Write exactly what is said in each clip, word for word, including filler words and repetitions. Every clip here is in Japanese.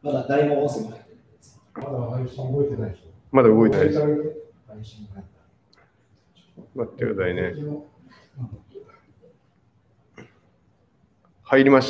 まだ誰も音声も入ってないです。 まだ配信動いてないでしょ。 まだ動いてないです。 配信が待ってくださいね。入りました。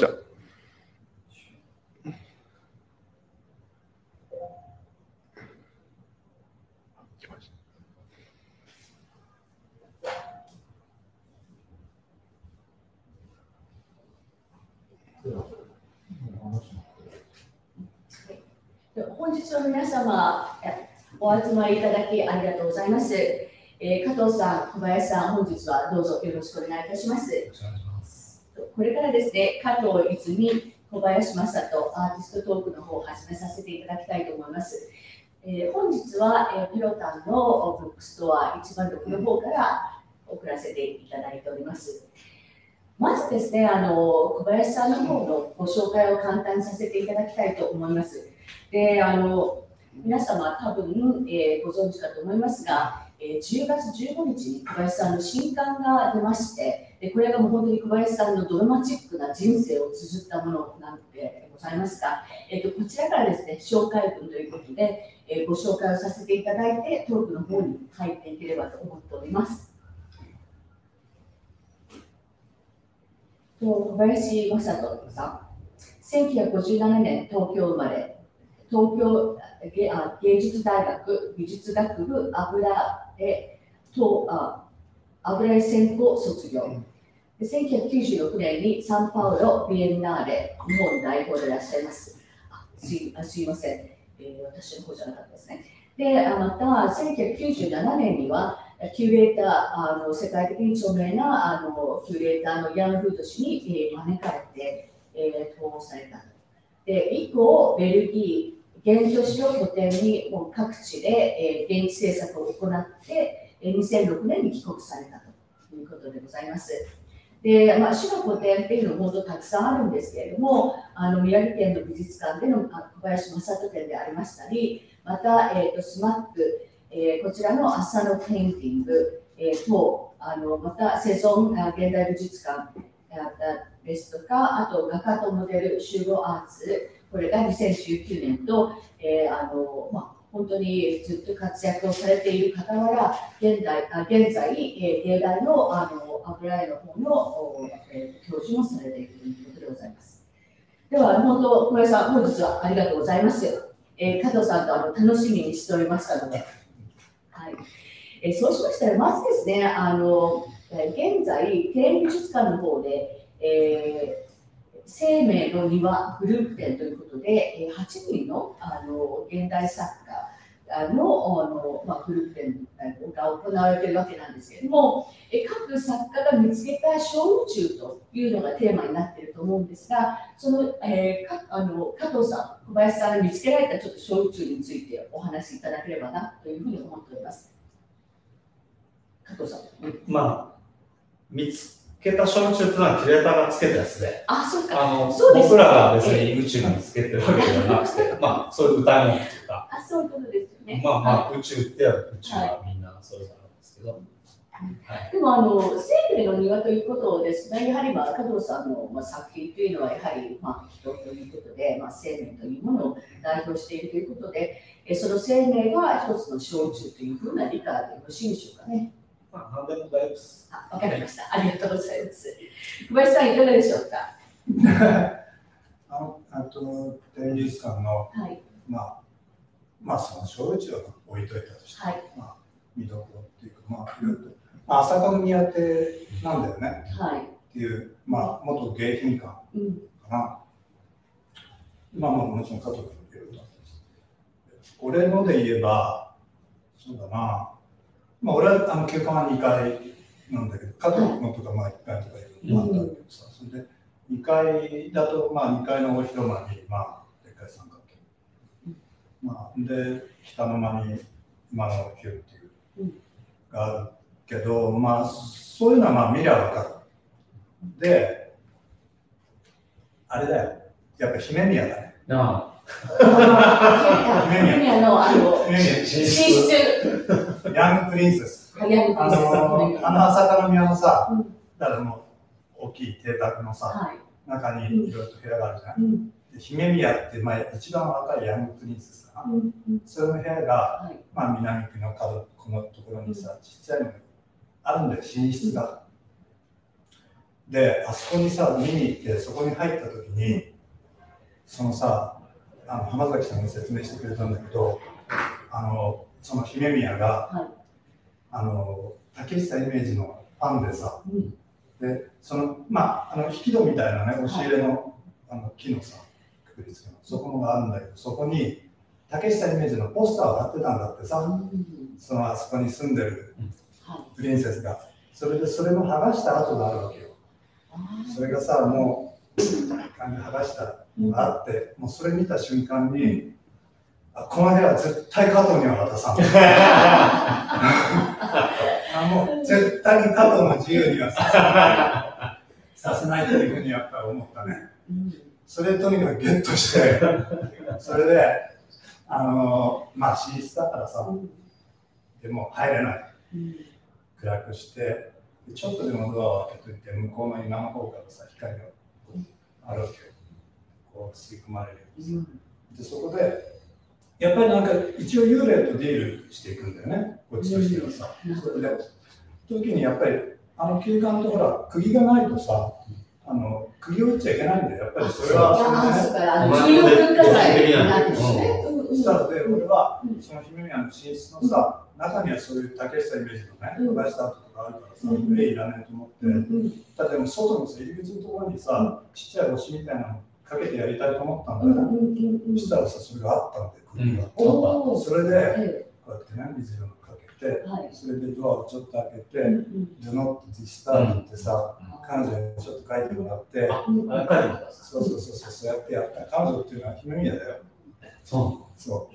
本日は皆様お集まりいただきありがとうございます。えー、加藤さん、小林さん、本日はどうぞよろしくお願いいたします。これからですね、加藤泉、小林正人アーティストトークの方を始めさせていただきたいと思います。えー、本日は、えー、ペロタンのブックストアいちまんろくの方から送らせていただいております。まずですね、あの小林さんの方のご紹介を簡単にさせていただきたいと思います。で、あの皆様多分、えー、ご存知かと思いますが、えー、じゅうがつじゅうごにちに小林さんの新刊が出まして、でこれがもう本当に小林さんのドラマチックな人生を綴ったものなんでございますが、えーと、こちらからですね、紹介文ということで、えー、ご紹介をさせていただいて、トークの方に入っていければと思っております。小林正人さん、せんきゅうひゃくごじゅうななねん東京生まれ、東京芸術大学美術学部油絵と油絵専攻卒業。せんきゅうひゃくきゅうじゅうろくねんにサンパウロビエンナーレ日本代表でいらっしゃいます。あすい、あすいません、えー、私の方じゃなかったですね。で、またせんきゅうひゃくきゅうじゅうななねんにはキュレーター、あの世界的に著名なあのキュレーターのヤン・フード氏に、えー、招かれて、えー、統合された。で、以降、ベルギー、現都市を拠点にもう各地で、えー、現地政策を行って、えー、にせんろくねんに帰国されたということでございます。で、まあ、市の拠点っていうのも本当たくさんあるんですけれども、あの宮城県の美術館での小林正人展でありましたり、また、えー、とスマック、えー、こちらの朝のペインティング、えー、とあのまたセゾン現代美術館ですとか、あと画家とモデル集合アーツ、これがにせんじゅうきゅうねんと、えーあのまあ、本当にずっと活躍をされている傍ら、現代あ現在、えー、芸大のあの油絵の方の、えー、教授もされているということでございます。では、本当、小林さん、本日はありがとうございます。えー、加藤さんとあの楽しみにしておりましたので。はいえー、そうしましたら、まずですね、あの現在、庭園美術館の方で、えー、生命の庭グループ展ということで、はちにんの、あの現代作家の、あの、まあ、グループ展が行われているわけなんですけれども、え各作家が見つけた小宇宙というのがテーマになっていると思うんですが、その、えー、かあの加藤さん、小林さんが見つけられたちょっと小宇宙についてお話しいただければなというふうに思っております。加藤さん。 まあ、見つけた小宇宙というのはキュレーターがつけたやつで、 あ、そうか。 あのそうです僕らが別に宇宙につけてるわけではなくて、まあ、そういう歌い物というか、 あ、そういうことですよね。 まあまあ、 はい、 宇宙っては宇宙はみんなそれぞれなんですけど。はいはい、でもあの生命の庭ということですね、やはり、まあ、加藤さんの、まあ、作品というのはやはり、まあ、人ということで、まあ、生命というものを代表しているということで、えその生命が一つの小宇宙というふうな理解でよろしいでしょうかね。 まあ、何でも大丈夫です。 あ、わかりました。ありがとうございます。小林さん、いかがでしょうか。 あの、あと、展示館の、はい、まあ、まあ、その小宇宙を置いといたとして、はい、まあ、見どころっていうか、まあ、いろいろと、まあ、朝霞宮邸なんだよね、はい、っていう、まあ、元迎賓館かな。うん、まあ、まあ、もちろん加藤君もいろいろとあったんです。俺ので言えば、そうだな、まあ、俺はあの休館はにかいなんだけど、加藤君とかまあいっかいとかいろいろあったんだけどさ、それでにかいだと、まあ、にかいの大広間に、まあ、でっかい三角形。まあ、で、北の間に今のヒューっていうがあるけど、まあ、そういうのはまあ見りゃわかる。で、あれだよ、やっぱ姫宮だね。 ああ姫宮のあの寝室。 ヤングプリンセス。あの、あの朝霞宮のさ、だからもう大きい邸宅のさ、中にいろいろと部屋があるじゃない。 姫宮って前一番若いヤングプリンセスかな、 うんうん、 その部屋が、 はい、 まあ、南区の角このところにさ、ちっちゃいのがあるんだよ、寝室が。で、あそこにさ、見に行って、そこに入った時に、そのさ、あの浜崎さんが説明してくれたんだけど、あのその姫宮が、はい、あの竹久イメージのファンでさ、うん、でそのまああの引き戸みたいなね、押し入れの、はい、あの木のさ、くくりつけのそこのがあるんだけど、そこに竹久イメージのポスターを貼ってたんだってさ、うん、そのあそこに住んでるプリンセスが、それでそれの剥がした跡があるわけよ。それがさ、もう剥がしたのがあって、もうそれ見た瞬間に、あ、この部屋絶対加藤には渡さん。あ、もう絶対に加藤の自由にはさせない、させないというふうにやっぱり思ったね。それとにかくゲットして、それで、あのまあ寝室だからさ、でも入れない。暗くして、ちょっとでもドアを開けといて、向こうの今の方からさ、光があるわけよ。こう吸い込まれるように。で、そこで、やっぱりなんか一応幽霊とディールしていくんだよね、こっちとしてはさ。それで、時にやっぱり、あの空間とほら、釘がないとさ、あの釘を打っちゃいけないんだよ、やっぱりそれは。 重要文化財なんですね。 そしたらで、俺は、その姫宮の寝室のさ、中にはそういう竹下イメージのね、飛ばした跡とかあるからさ、絵いらないと思って、ただでも外の入り口のところにさ、ちっちゃい星みたいなのかけてやりたいと思ったんだよ。そしたらさ、それがあったんで、釘が。それで、こうやってね、水色のかけて、それでドアをちょっと開けて、Do not disturbってさ、彼女にちょっと書いてもらって、そうそうそう、そうやってやった。彼女っていうのは姫宮だよ。そう。そう。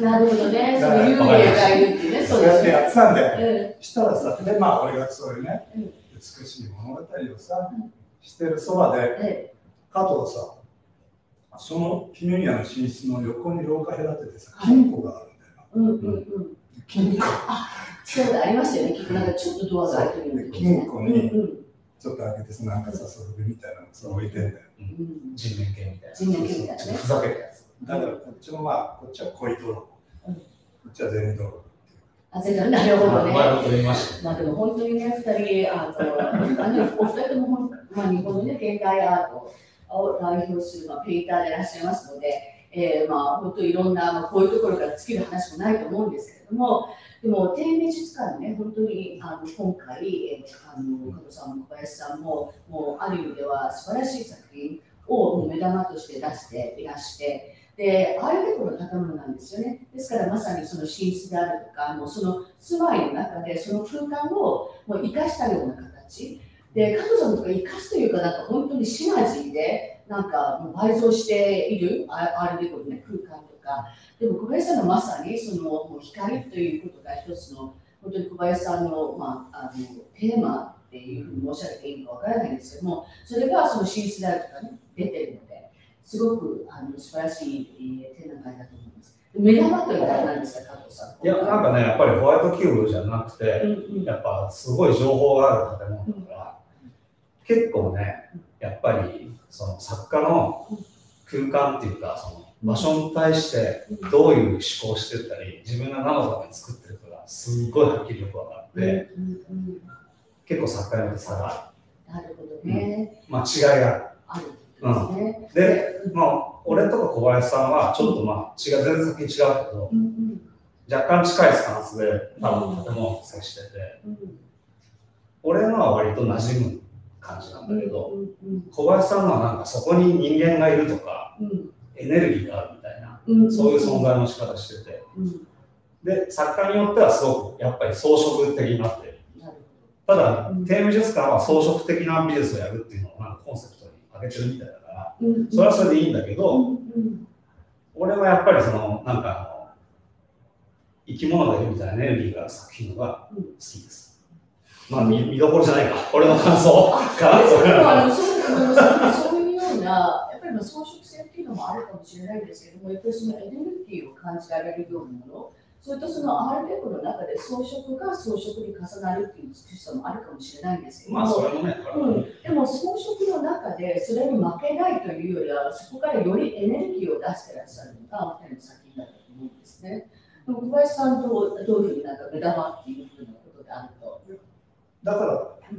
なるほどね。そういう幽霊がいるってね。 そうやってやってたんで、したらさ、で、まあ、俺がそういうね、美しい物語をさ、してるそばで、加藤さ、その姫宮の寝室の横に廊下隔ててさ、金庫があるんだよな。うんうんうん。金庫。 あ、そうだ、ありましたよね。結構なんかちょっとドアが開いてるんで。 金庫に、ちょっと開けてさ、なんかさ、それみたいなのさ、置いてんだよ。 人面犬みたいな。 人面犬みたいなね。 ふざけたやつ。 だからこっちもまあ、こっちは恋泥棒、こっちは銭泥棒。 あ、全然なるほどね。 まあでも本当にね、二人、あの、お二人とも、まあ、日本のね、現代アートを代表する、まあ、ペインターでいらっしゃいますので、えー、まあ、本当にいろんな、まあ、こういうところから尽きる話もないと思うんですけれども、でも、天美術館ね、本当にあの今回、えー、あの加藤さんも小林さんも、もうある意味では素晴らしい作品を目玉として出していらして、で、ああいうところの建物なんですよね。ですからまさにその寝室であるとか、もうその住まいの中でその空間をもう生かしたような形で、加藤さんとか生かすというか、なんか本当にシナジーでなんかもう倍増している、ああいうところね、空間とか。でも小林さんのまさにそのもう光ということが一つの、本当に小林さんの、まあ、あのテーマっていうふうに申し上げていいのかわからないんですけども、それがその寝室であるとかね、出てるので。すごくあの素晴らしい、えー、展覧会だと思います。目玉というのは何ですか、加藤さん。 いや、なんかね、やっぱりホワイトキューブじゃなくて、うんうん、やっぱすごい情報がある建物だから、うん、結構ね、やっぱりその作家の空間っていうか、その場所に対してどういう思考をしてったり、自分が何のために作ってるかがすごいはっきりよく分かって、うんうんうん、結構作家によって差がある。なるほどね。 うん、まあ違いがある。 あるうん、で、まあ、俺とか小林さんはちょっとまあ違う、全然先違うけど、うんうん、若干近いスタンスで多分建物を接してて、うんうん、俺のは割と馴染む感じなんだけど、うんうんうん、小林さんのはなんかそこに人間がいるとか、うん、エネルギーがあるみたいな、うんうん、そういう存在の仕方してて、うん、で、作家によってはすごくやっぱり装飾的になってる。ただ、うん、テーマ美術館は装飾的な美術をやるっていうのをなんかコンセプトに上げてるみたいだから、うん、それはそれでいいんだけど、うんうん、俺はやっぱりそのなんかあの生き物がいるみたいなエネルギーがある作品のが好きです。うん、まあ 見, 見どころじゃないか、俺の感想か。 そういうようなやっぱり装飾性っていうのもあるかもしれないんですけども、やっぱりそのエネルギーを感じられるようなもの、 それとその アールテク の中で装飾が装飾に重なるっていう美しさもあるかもしれないんですけど、 まあそれもね、 うん、でも装飾の中でそれに負けないというよりは、そこからよりエネルギーを出してらっしゃるのがお二人の作品だと思うんですね。でも小林さんとどういうふうになんか目玉っていうふうなことであると。 だから、うん、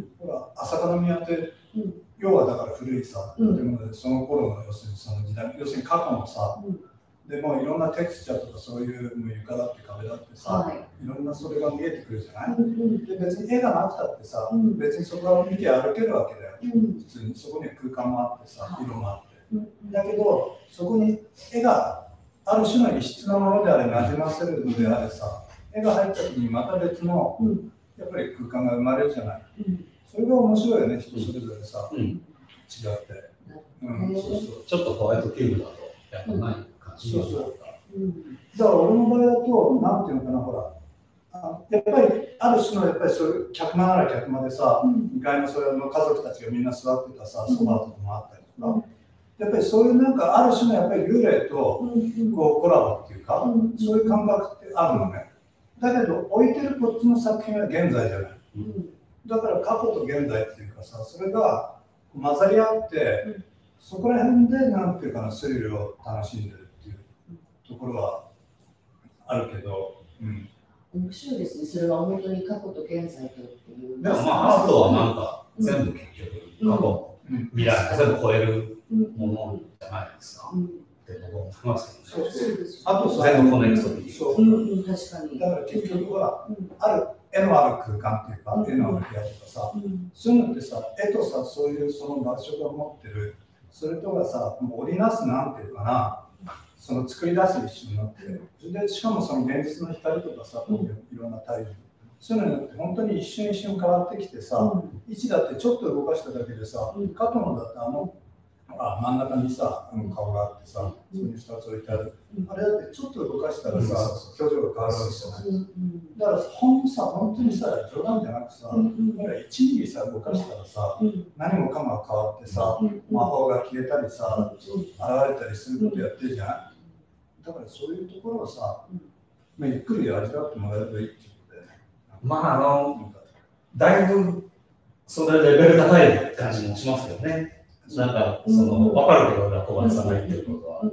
ほら、朝霞宮って、うん、要はだから古いさ、建物でその頃の要するにその時代、要するに過去のさ、うん、でもいろんなテクスチャーとかそういうもう床だって壁だってさ、はい、いろんなそれが見えてくるじゃない、うん、で別に絵がなくたってさ、うん、別にそこを見て歩けるわけだよ、うん、普通にそこに空間もあってさ、色もあって、うん、だけどそこに絵がある種の異質なものであれなじませるのであれさ、絵が入った時にまた別の、うん、やっぱり空間が生まれるじゃない、うん、それが面白いよね、人それぞれさ、うん、違って、うん、そうそうちょっとホワイトキューブだとやっぱない、うんそうそう。うん、だから俺の場合だと、なんていうのかな、ほら、あやっぱりある種のやっぱりそういう客間なら客間でさ、うん、にかいのそれの家族たちがみんな座ってたさ、ソファーとかもあったりとか、うん、やっぱりそういうなんかある種のやっぱり幽霊とこうコラボっていうか、うん、そういう感覚ってあるのね。だけど置いてるこっちの作品は現在じゃない。うん、だから過去と現在っていうかさ、それが混ざり合って、そこら辺でなんていうかな、スリルを楽しんでる。ところはあるけど、うん、 面白いですね。それは本当に過去と現在とっていう。 でもまあアートはなんか全部結局過去、うん、未来全部超えるものじゃないですか。うん、って僕は思いますけどね。そうです。あと全部コネクトできる。 そう。うんうん、確かに。 だから結局は、うん、ある絵のある空間っていうか、うん、絵のある部屋とかさ、うん、そういうのってさ、絵とさ、そういうその場所が持ってる、それとがさ、もう織りなすなんていうかな。その作り出す一緒になって、それでしかもその現実の光とかさ、うん、いろんな太陽、そういうのによって本当に一瞬一瞬変わってきてさ、うん、位置だってちょっと動かしただけでさ、うん、過去のだってあのあ真ん中にさ、あの顔があってさ、そこにふたつ置いてある、うん、あれだってちょっと動かしたらさ、表情が変わるわけじゃない。だからほんさ、本当にさ、冗談じゃなくさ、うん、いちミリさ、動かしたらさ、うん、何もかも変わってさ、うん、魔法が消えたりさ、うん、現れたりすることやってるじゃない。だからそういうところをさ、うんまあ、ゆっくり味わってもらえればいいっていうことで、ね、 まああの、だいぶそれレベル高い感じもしますよね。なんかその分かるけど、小林さんが言ってることは。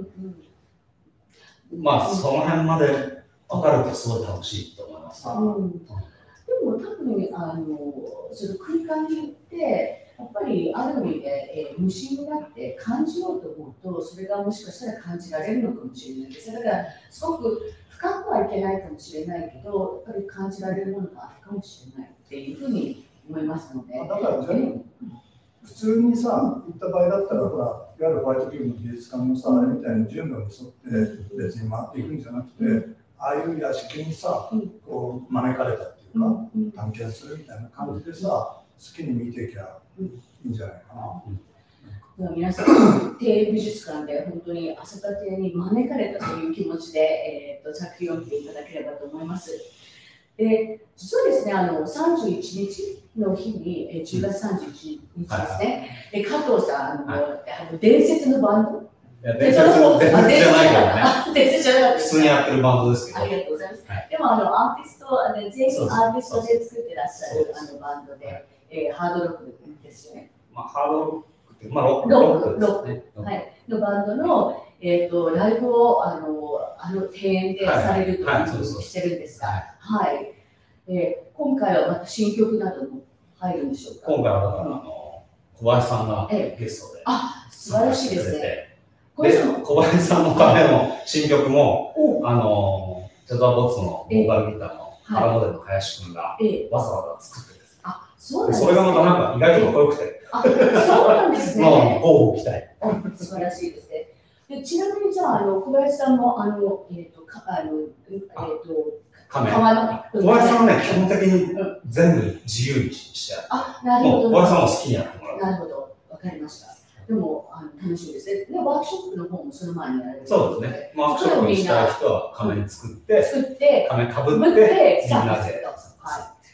まあその辺まで分かるとすごい楽しいと思います。うんうん、でも多分あのその空間によってやっぱりある意味で、えー、無心になって感じようと思うと、それがもしかしたら感じられるのかもしれないです。だからすごく深くはいけないかもしれないけど、やっぱり感じられるものがあるかもしれないっていうふうに思いますので。 だからじゃあ、普通にさ、行った場合だったら、ほら、いわゆるホワイトキューブの美術館のさ、あれみたいな順路に沿って別に回っていくんじゃなくて、ああいう屋敷にさ、こう招かれたっていうか、探検するみたいな感じでさ、好きに見ていきゃいいんじゃないかな。 うん、皆さん、帝美術館で本当に朝霞邸に招かれたという気持ちで、えー、と作品を見ていただければと思います。で実はですね、あのさんじゅういちにちの日に、えー、じゅうがつさんじゅういちにちですね、うん、で加藤さん、あの、はい、あの伝説のバンド、 いや伝説じゃないけどね。 伝説じゃない。 普通にやってるバンドですけど。 ありがとうございます。はい、でもあのアーティスト、あの全員アーティストで作ってらっしゃるあのバンドで、えー、ハードロックですよね。 まあハードロックって、まあロックロックロックはいのバンドのえっ、ー、とライブをあのあの庭園でされるというふうにしてるんですが、はい。えー、今回はまた新曲なども入るんでしょうか。 今回はだからあの小林さんがゲストで、 あ、素晴らしいですね。 で小林さんのための新曲も、あのジャズアボッツのボーカルギターの原モデルの林君がわざわざ作ってるんです。 あ、そうなんですね。 それがまたなんか意外とかっこよくて、 あ、そうなんですね。 もうこう期待。 素晴らしいですね。でちなみにじゃあ、あの小林さんもあのえっ、ー、とかあのえっ、ー、と仮面。小林さんはね、基本的に全部自由にしてある。 あ、なるほど。 小林さんも好きにやってもらう。 なるほど、わかりました。でもあの楽しみですね。で、ワークショップの方もその前にやられる。 そうですね。ワークショップにしたい人は仮面作って、 作って、 仮面かぶって、みんなで。はい。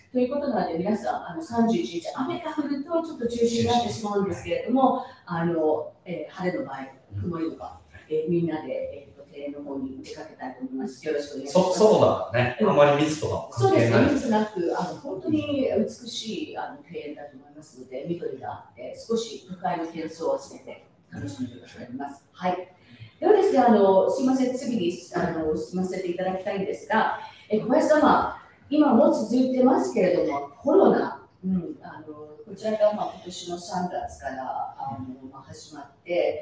ということなので、皆さん、あのさんじゅういちにち、雨が降るとちょっと中止になってしまうんですけれども、あの、えー、晴れの場合、曇りの場合、えー、みんなで、えー、と庭の方に出かけたいと思います。よろしくお願いしそます。 そうだからね、あまり密とかもそうですね、 関係ない。 密なく、あの本当に美しいあの庭園だと思いますので、緑があって、少し都会の喧騒を集めて楽しんでいただきます。はい。ではですね、あのすみません、次にあの進ませていただきたいんですが、え小林様、今も続いてますけれども、コロナ、うん、あのこちらがまあ今年のさんがつからあの、まあ、始まって、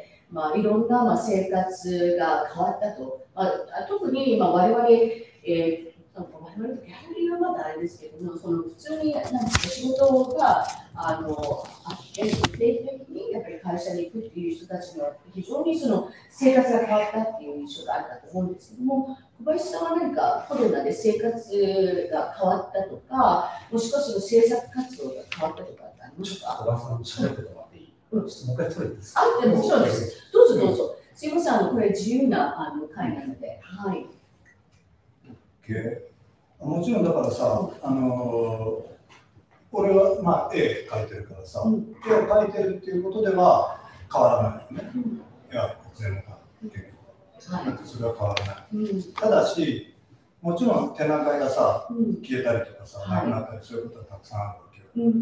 まあ、いろんなまあ生活が変わったと、まあ、特に今我々、えー我々のギャラリーはまだあれですけども、その普通になんか仕事があのあって定期的にやっぱり会社に行くっていう人たちの非常にその生活が変わったっていう印象があるかと思うんですけども、小林さんは何かコロナで生活が変わったとか、もしくはその制作活動が変わったとかってありますか？ 小林さん、喋ってもらっていい？うん、もう一回取れていいですか？ あ、もちろんです。どうぞどうぞ。すいません、あのこれ自由なあの会なので、はい。 もちろんだからさ、あのー、俺はまあ絵描いてるからさ、うん、絵を描いてるっていうことでは変わらないよね。うん、いや、全部が結構、はい、それは変わらない。うん、ただし、もちろん展覧会がさ、うん、消えたりとかさ、なくなったり、そういうことはたくさんあるわけよ。うんうん、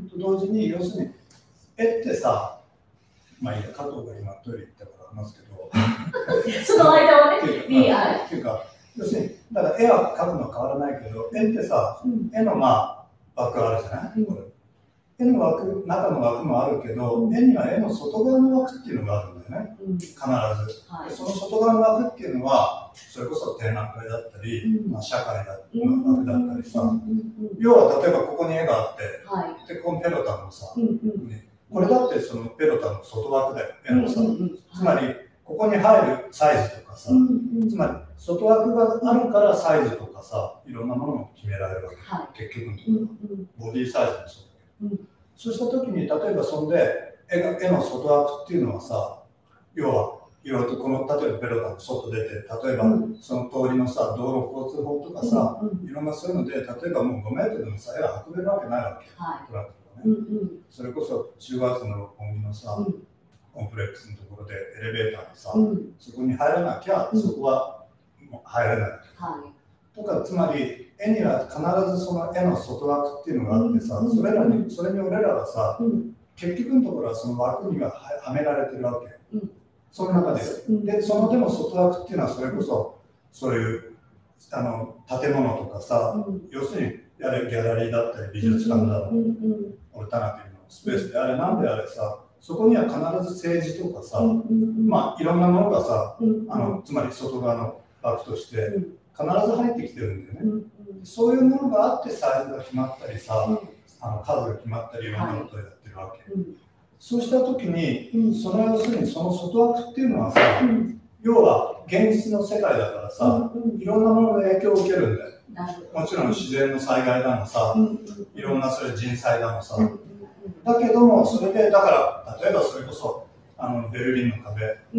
と同時に、要するに、絵ってさ、まあいいや、加藤が今トイレ行ったから話すけど、 その間はね、 っていうか、要するに、だから絵は描くのは変わらないけど、絵ってさ、うん、絵のまあ枠あるじゃない、うん、絵の枠、中の枠もあるけど、うん、絵には絵の外側の枠っていうのがあるんだよね、うん、必ず、はい。その外側の枠っていうのは、それこそ展覧会だったり、うん、まあ、社会だの枠だったりさ、うん、要は例えばここに絵があって、はい、でこのペロタンのさ、うんね、これだってそのペロタンの外枠だよ、絵のさ、うんうんうん、つまり、ここに入るサイズとかさ、うんうん、つまり外枠があるからサイズとかさ、いろんなものを決められるわけ、はい、結局のところ、うんうん、ボディサイズもそうだけど、うん、そうしたときに、例えばそんで絵の、絵の外枠っていうのはさ、要はいろいろとこの、例えばペロタンの外出て、例えばその通りのさ、道路交通法とかさ、うんうん、いろんなそういうので、例えばもうごメートルのさ、絵が運べるわけないわけ、はい、トラックとかね、うんうん、それこそ中月の六本木のさ、うんコンプレックスのところでエレベーターにさ、うん、そこに入らなきゃ、うん、そこはもう入れない、はい、とかつまり絵には必ずその絵の外枠っていうのがあってさ、うん、それらにそれに俺らはさ、うん、結局のところはその枠にははめられてるわけ、うん、その中で、うん、でそのでも外枠っていうのはそれこそそういうあの建物とかさ、うん、要するにやれギャラリーだったり美術館だろう、うんうん、オルタナティブのスペースであれなんであれさ、そこには必ず政治とかさ、うんうん、まあいろんなものがさ、うん、あのつまり外側の枠として必ず入ってきてるんだよね、うんうん、そういうものがあってサイズが決まったりさ、うん、あの数が決まったりいろんなことをやってるわけ、はい、そうした時に、うん、その要するにその外枠っていうのはさ、うん、要は現実の世界だからさ、うんうん、いろんなものの影響を受けるんだよ、もちろん自然の災害だのさ、うん、いろんなそれ人災だのさ、うんだけども、それで、だから、例えばそれこそ、あのベルリンの壁、うんうん、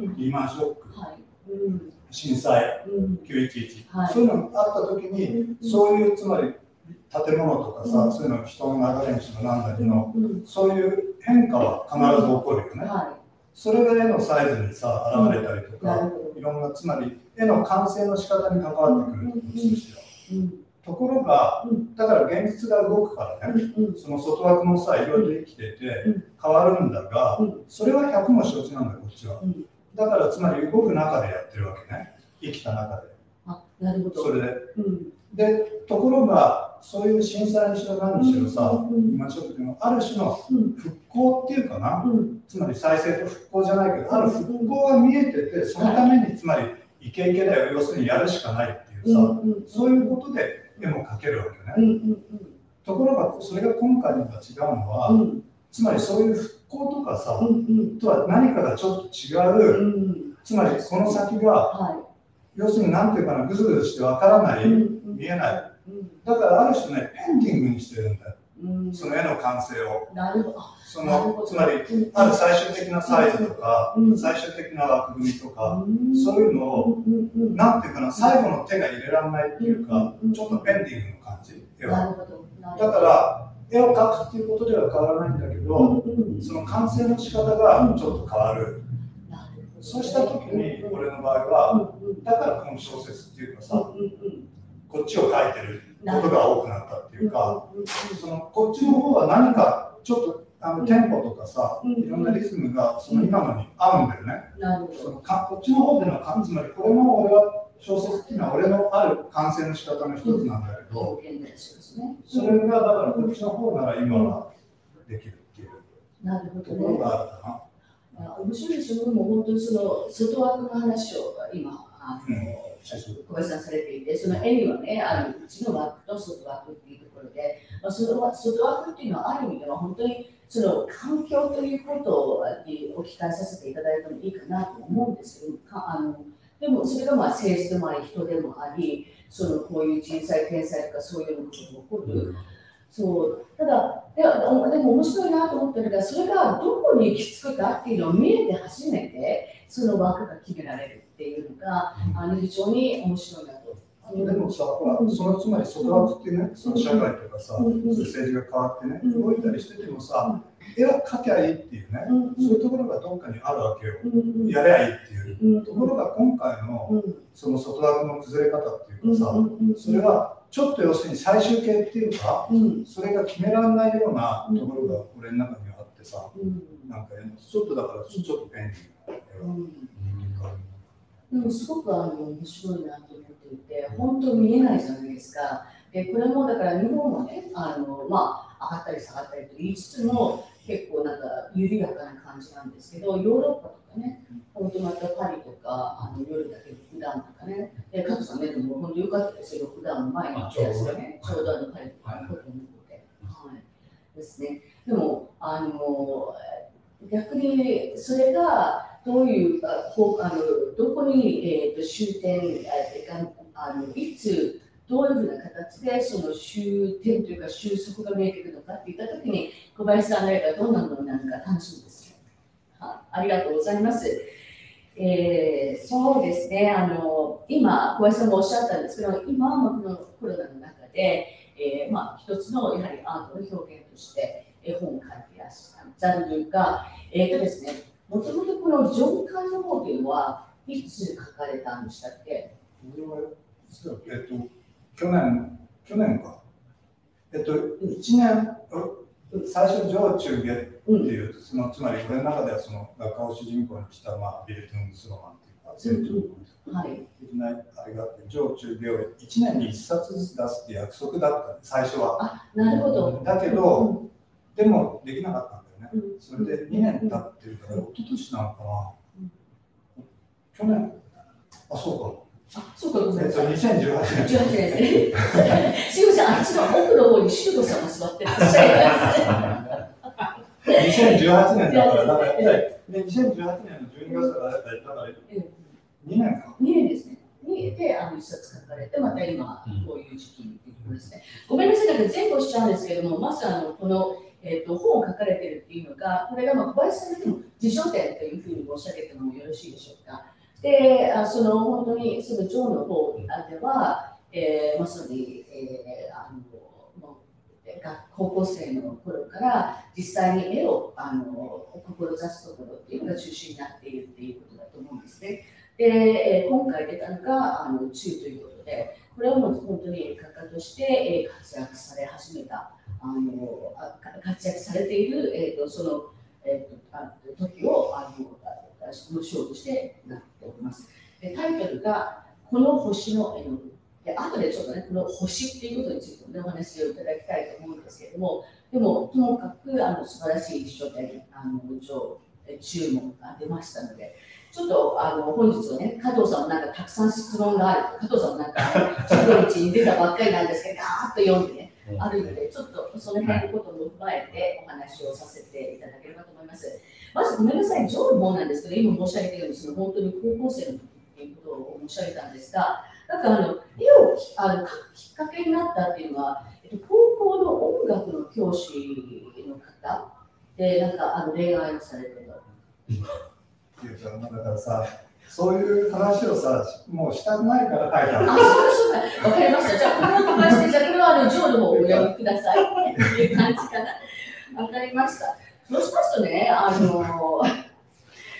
リーマンショック、はいうん、震災、うん、きゅういちいち、はい、そういうのがあったときに、うん、そういう、つまり建物とかさ、うん、そういうの人の流れにしろなんだけど、うん、そういう変化は必ず起こるよね。うんはい、それが絵のサイズにさ、現れたりとか、うん、いろんな、つまり絵の完成の仕方に関わってくるんですよ。うんうんところが、だから現実が動くからね、うん、その外枠もさ、いろいろ生きてて変わるんだが、うん、それは百も承知なんだよ、こっちは。うん、だからつまり動く中でやってるわけね、生きた中で。あ、なるほど。それで。うん、で、ところが、そういう震災にしろ何にしろさ、今ちょっとある種の復興っていうかな、うん、つまり再生と復興じゃないけど、ある復興が見えてて、そのためにつまりイケイケだよ、要するにやるしかないっていうさ、うん、そういうことで、絵も描けるわけね、うんうんうん、ところがそれが今回のが違うのは、うん、つまりそういう復興とかさ、うんうん、とは何かがちょっと違う、うん、つまりこの先が、はい、要するに何ていうかな、ぐずぐずしてわからない、うんうん、見えない、うん、だからある種ね、ペンディングにしてるんだよ、うん、その絵の完成を。なるほど。そのつまり、ある最終的なサイズとか、うん、最終的な枠組みとか、うん、そういうのを、うん、なんていうかな、最後の手が入れられないっていうか、うん、ちょっとペンディングの感じ、絵は。なるほど。だから、絵を描くっていうことでは変わらないんだけど、うん、その完成の仕方がちょっと変わる。 そうした時に俺の場合は、だからこの小説っていうかさ、こっちを書いてることが多くなったっていうか、そのこっちの方は何かちょっとあのテンポとかさ、いろんなリズムがその今のに合うんだよね。そのかこっちの方での感、つまりこれも俺は小説っていうのは俺のある完成の仕方の一つなんだけど、それがだからこっちの方なら今はできるっていうところがあるかな。 面白いですよ。もう本当にその外枠の話を今、あの、うん、小林さんされていて、その絵にはね、あるうちの枠と外枠っていうところで、まあ、その外枠っていうのはある意味では本当にその環境ということに置き換えさせていただいてもいいかなと思うんですけど、かあのでもそれがまあ政治でもあり、人でもあり、そのこういう人災、天災とかそういうことが起こる。うん、そうただで、でも面白いなと思ってるが、それがどこに行き着くかっていうのを見えて初めて、その枠が決められるっていうのが、あの非常に面白いなと。 でもさ、ほら、そのつまり外枠っていうね、その社会とかさ、そういう政治が変わってね、動いたりしててもさ、絵は描きゃいいっていうね、そういうところがどっかにあるわけよ。やれゃいいっていうところが今回のその外枠の崩れ方っていうかさ、それはちょっと要するに最終形っていうか、それが決められないようなところが俺の中にはあってさ、なんかちょっとだからちょっと便利な。 でもすごくあの面白いなと思っていて、本当に見えないじゃないですか。でこれもだから日本はね、あのまあ上がったり下がったりと言いつつも結構なんか緩やかな感じなんですけど、ヨーロッパとかね、本当またパリとかあの夜だけロックダウンとかね、で加藤さんね、でも本当良かったですよ、ロックダウンの前に来てですよね、ちょうどあのパリとかのことのことで、はいですね。でもあの逆にそれがどういうああのどこに、えー、と終点あのいつどういうふうな形でその終点というか収束が見えてくるのかっていったときに小林さんの絵がどんなものなのか楽しみです。はありがとうございます。えー、そうですね、あの今小林さんもおっしゃったんですけど、今はこのコロナの中で、えーまあ、一つのやはりアートの表現として絵本を描いていらっしゃるジャンルが、えーとですね、もともとこの上巻の方というのはいつ書かれたんでしたっけ？ えっと、去年、去年か。えっと、いちねん、最初、上中下っていう、うん、そのつまり俺の中ではその画家を主人公にした、まあ、ビルトゥンスロマンっていうか、成長的なあれがあって、上中下をいちねんにいっさつずつ出すって約束だった、最初は。 あ、なるほど。 だけど、うん、でもできなかったんだよね。うん、それでにねん経ってるから、一昨年なのかな。うん、去年、あ、そうか。 あ、そうか、ごめんなさい。にせんじゅうはちねん。 じゅうはちねんですね。すみません、あっちの奥の方にシュートさんが座ってらっしゃいます。 にせんじゅうはちねんだから、だから、にせんじゅうはちねんのじゅうにがつからだったら、にねんか。 にねんですね。にで、あの、一冊書かれて、また今、こういう時期にということですね。ごめんなさい、なんか前後しちゃうんですけれども、まずあの、この、えー、と本を書かれているっていうのが、これがまあ小林さんでも辞書展というふうに申し上げてもよろしいでしょうか。で、あその本当にそのジョーの方では、えー、まさに、えー、あの高校生の頃から実際に絵をあの志すところっていうのが中心になっているっていうことだと思うんですね。で、今回出たのがあの中ということで、これはもう本当に画家として活躍され始めた、あの活躍されている、えー、とその、えー、とあ時をあのの章としてなっております。でタイトルがこの星の絵の具。で後でちょっとね、この星っていうことについても、ね、お話をいただきたいと思うんですけれども、でもともかくあの素晴らしい辞書展、あの上注文が出ましたので、ちょっとあの本日はね、加藤さんもなんかたくさん質問がある、加藤さんもなんかじゅうごにちに出たばっかりなんですけど、ガーッと読んでね、あるので、ちょっとその辺のことも踏まえてお話をさせていただければと思います。まずごめんなさい、ジョーの方なんですけど、今申し上げたように、その本当に高校生の時っていうことを申し上げたんですが、なんかあの絵をあの描くきっかけになったっていうのは、えっと、高校の音楽の教師の方で、なんかあの恋愛をされてる。 だからさ、そういう話をさ、もうしたくないから書いたの。 あ、そうそうか、わかりました。じゃあ、これを飛ばして、じゃあ、これはあのジョーの方をお読みくださいっていう感じかな。わかりました。そうしますとね、あの、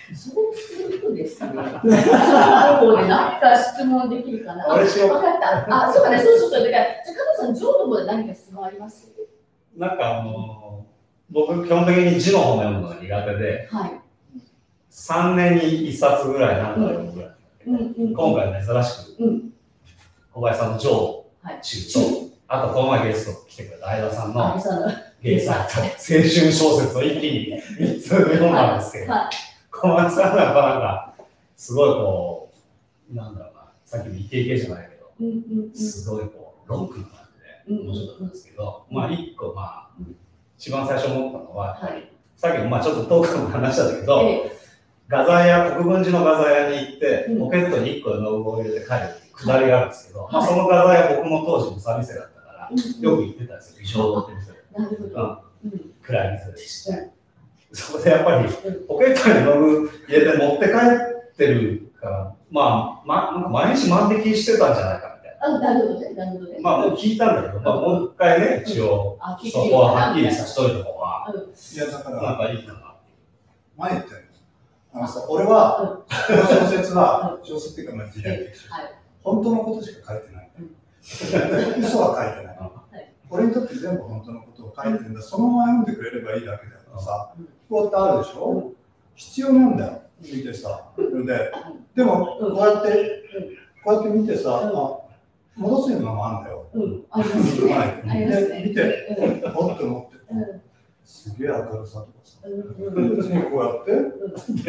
そうするとですね、その方向で何か質問できるかな。あ、分かった。あ、そうかね、そうそうそう。だから、じゃあ、加藤さん、上の方で何か質問あります？ なんか、あのー、僕、基本的に字の本を読むのが苦手で、はい、さんねんにいっさつぐらいなんか読むぐらい。うんうんうん、今回珍しく、うん、小林さんの上、中と、あとこの前ゲスト来てくれた相田さんのゲストと青春小説を一気にみっつ読んだんですけど、はいはい、小林さんなんかなんかすごいこう、なんだろうな、さっきのイケイケじゃないけど、うんうんうん、すごいこうロックな感じで面白かったんですけど、うんうんうん、まあ一個まあ、うん、一番最初思ったのは、はい、さっきもまあちょっとトークの話だったけど、えー画材屋、国分寺の画材屋に行って、うん、ポケットにいっこ絵の具を入れて帰るっていうくだりがあるんですけど、はい、まあその画材屋僕も当時のサ店だったから、うん、よく行ってたんですよ、美少堂って店で。なるほど。うん、暗い店でして。そこでやっぱり、ポケットに絵の具入れて持って帰ってるから、まあ、ま、なんか毎日万引きしてたんじゃないかみたいな。 あ、なるほどね、なるほどね。 まあもう聞いたんだけど、まあもう一回ね、一応、うん、そこははっきりさせといた方が、 いやだから、 なんかいいかな。 前言ったよ。あのさ、俺は、この小説は、小説っていうか、まあ、時代的小説、本当のことしか書いてない。嘘は書いてない。俺にとって全部本当のことを書いてるんだ。そのまま読んでくれればいいだけだからさ、こうやってあるでしょ？必要なんだよ、見てさ。で、でも、こうやって、こうやって見てさ、あ、戻すようなのもあるんだよ。 ありますね。 で、見て、おって思って。すげえ明るさとかさ、別にこうやって、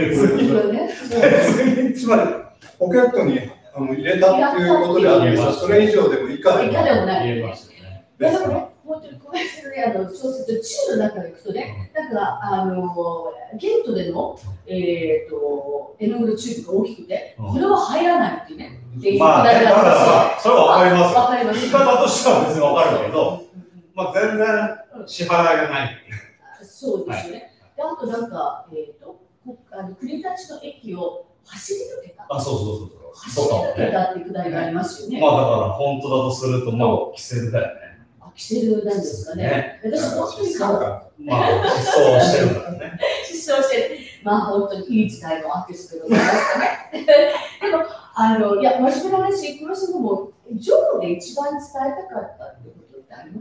別に、つまりポケットにあの入れたっていうことであってさ、それ以上でも以下でもない。いやでもね、本当に小林さんの小説、中の中でいくとね、なんかあのゲートでのえっと絵の具のチューブが大きくて、これは入らないっていうね。 まあ、だからそれはわかりますよ。わかります。言い方としては別にわかるけど、まあ全然支払いがない。 そうですよね。で、あとなんか、えっと、あの国立の駅を走り抜けた。 あ、そうそうそうそう。走り抜けたっていうくだりがありますよね。 まあだから本当だとすると、まあ、キセルだよね。 あ、キセルなんですかね。私、本当にそうか。まあ、失踪してるからね。 失踪してる。まあ、本当にいい時代のアーティストでございましたね。でも、あの、いや、真面目な話、黒島も、ジョーで一番伝えたかったってことってあります？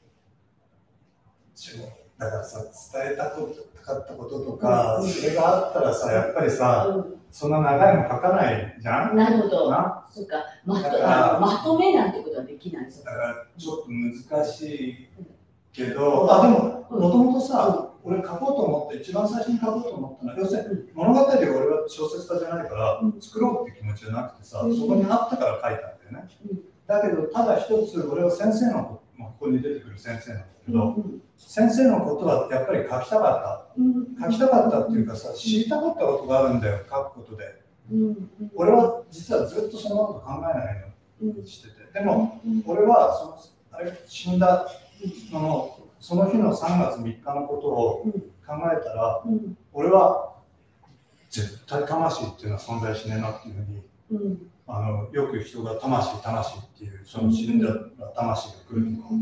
だからさ、伝えたかったこととか、うん、それがあったらさ、やっぱりさ、うん、そんな長いの書かないじゃん。 なるほど。そうか、まと、まとめなんてことはできないです。 だからちょっと難しいけど、うん、あ、でも、もともとさ、うん、俺書こうと思って、一番最初に書こうと思ったのは、要するに物語を俺は小説家じゃないから、作ろうって気持ちじゃなくてさ、そこにあったから書いたんだよね。だけど、ただ一つ、俺は先生のこと、ここに出てくる先生なんだけど、うん、先生のことはやっぱり書きたかった、うん、書きたかったっていうかさ、知りたかったことがあるんだよ、書くことで、うん、俺は実はずっとそのこと考えないようにしてて、でも俺はそのあれ死んだのその日のさんがつみっかのことを考えたら、俺は絶対魂っていうのは存在しねえなっていうふうに、あのよく人が魂魂っていうその死んだら魂が来るとか、うん、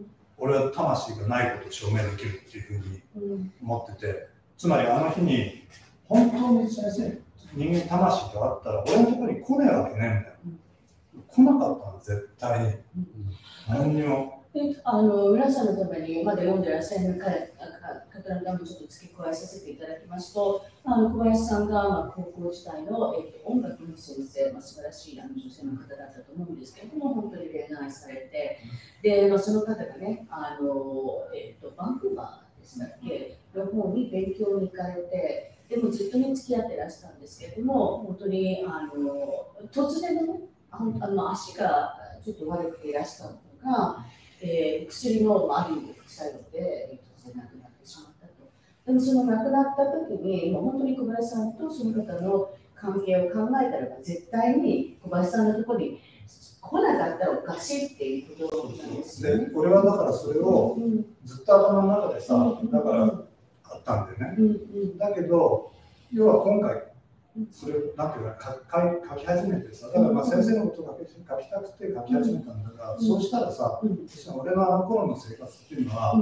俺は魂がないことを証明できるっていうふうに思ってて、つまりあの日に本当に先生人間魂があったら俺のところに来ねえわけねえんだよ。来なかったの絶対に、何にも。 あの皆さんのためにまだ読んでらっしゃる方のためにちょっと付け加えさせていただきますと、あの小林さんが、まあ、高校時代の、えー、と音楽の先生、まあ、素晴らしいあの女性の方だったと思うんですけれども、本当に恋愛されて、で、まあ、その方がね、あのえー、とバンクーバーでしたっけの方に勉強に行かれて、でもずっとに付き合ってらしたんですけれども、本当にあの突然のね、あの足がちょっと悪くていらしたのが、えー、薬のある意味副作用で突然亡くなってしまったと。でもその亡くなった時に、もう本当に小林さんとその方の関係を考えたらば、絶対に小林さんのところに来なかったらおかしいっていうことなんですよね。 で、俺はだからそれをずっと頭の中でさ、うん、だからあったんだよね。うんうん、だけど、要は今回、それをなんていうか書き始めてさ、だからまあ先生のことを書きたくて書き始めたんだが、うん、そうしたらさ、うん、俺のあの頃の生活っていうのは、うん、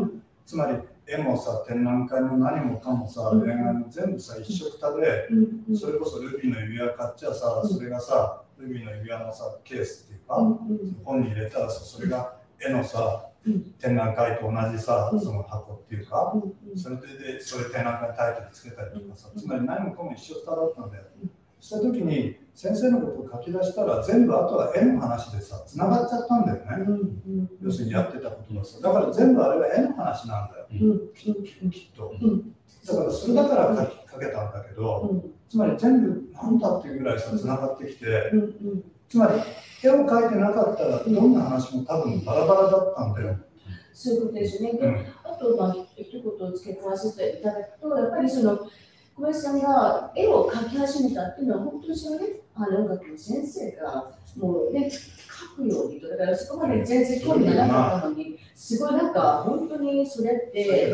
つまり絵もさ、展覧会も何もかもさ、恋愛も全部さ、一緒くたで、それこそルビーの指輪買っちゃさ、それがさ、ルビーの指輪のさ、ケースっていうか、本に入れたらさ、それが絵のさ、展覧会と同じさ、その箱っていうか、それで、それ展覧会タイトルつけたりとかさ、つまり何もかも一緒くただったんだよ。そうした時に、先生のことを書き出したら、全部あとは絵の話でさ、つながっちゃったんだよね。要するにやってたことがさ、だから全部あれは絵の話なんだよ。きっと。だからそれだから書きかけたんだけど、つまり全部なんだっていうぐらいさ、つながってきて、つまり絵を描いてなかったら、どんな話も多分バラバラだったんだよ。 そういうことですね。で、あと、まあ、一言付け加えさせていただくと、やっぱりその、小林さんが絵を描き始めたっていうのは、本当にそのね、あの音楽の先生が、もうね、描くようにと、だからそこまで全然興味がなかったのに、すごいなんか、本当にそれって。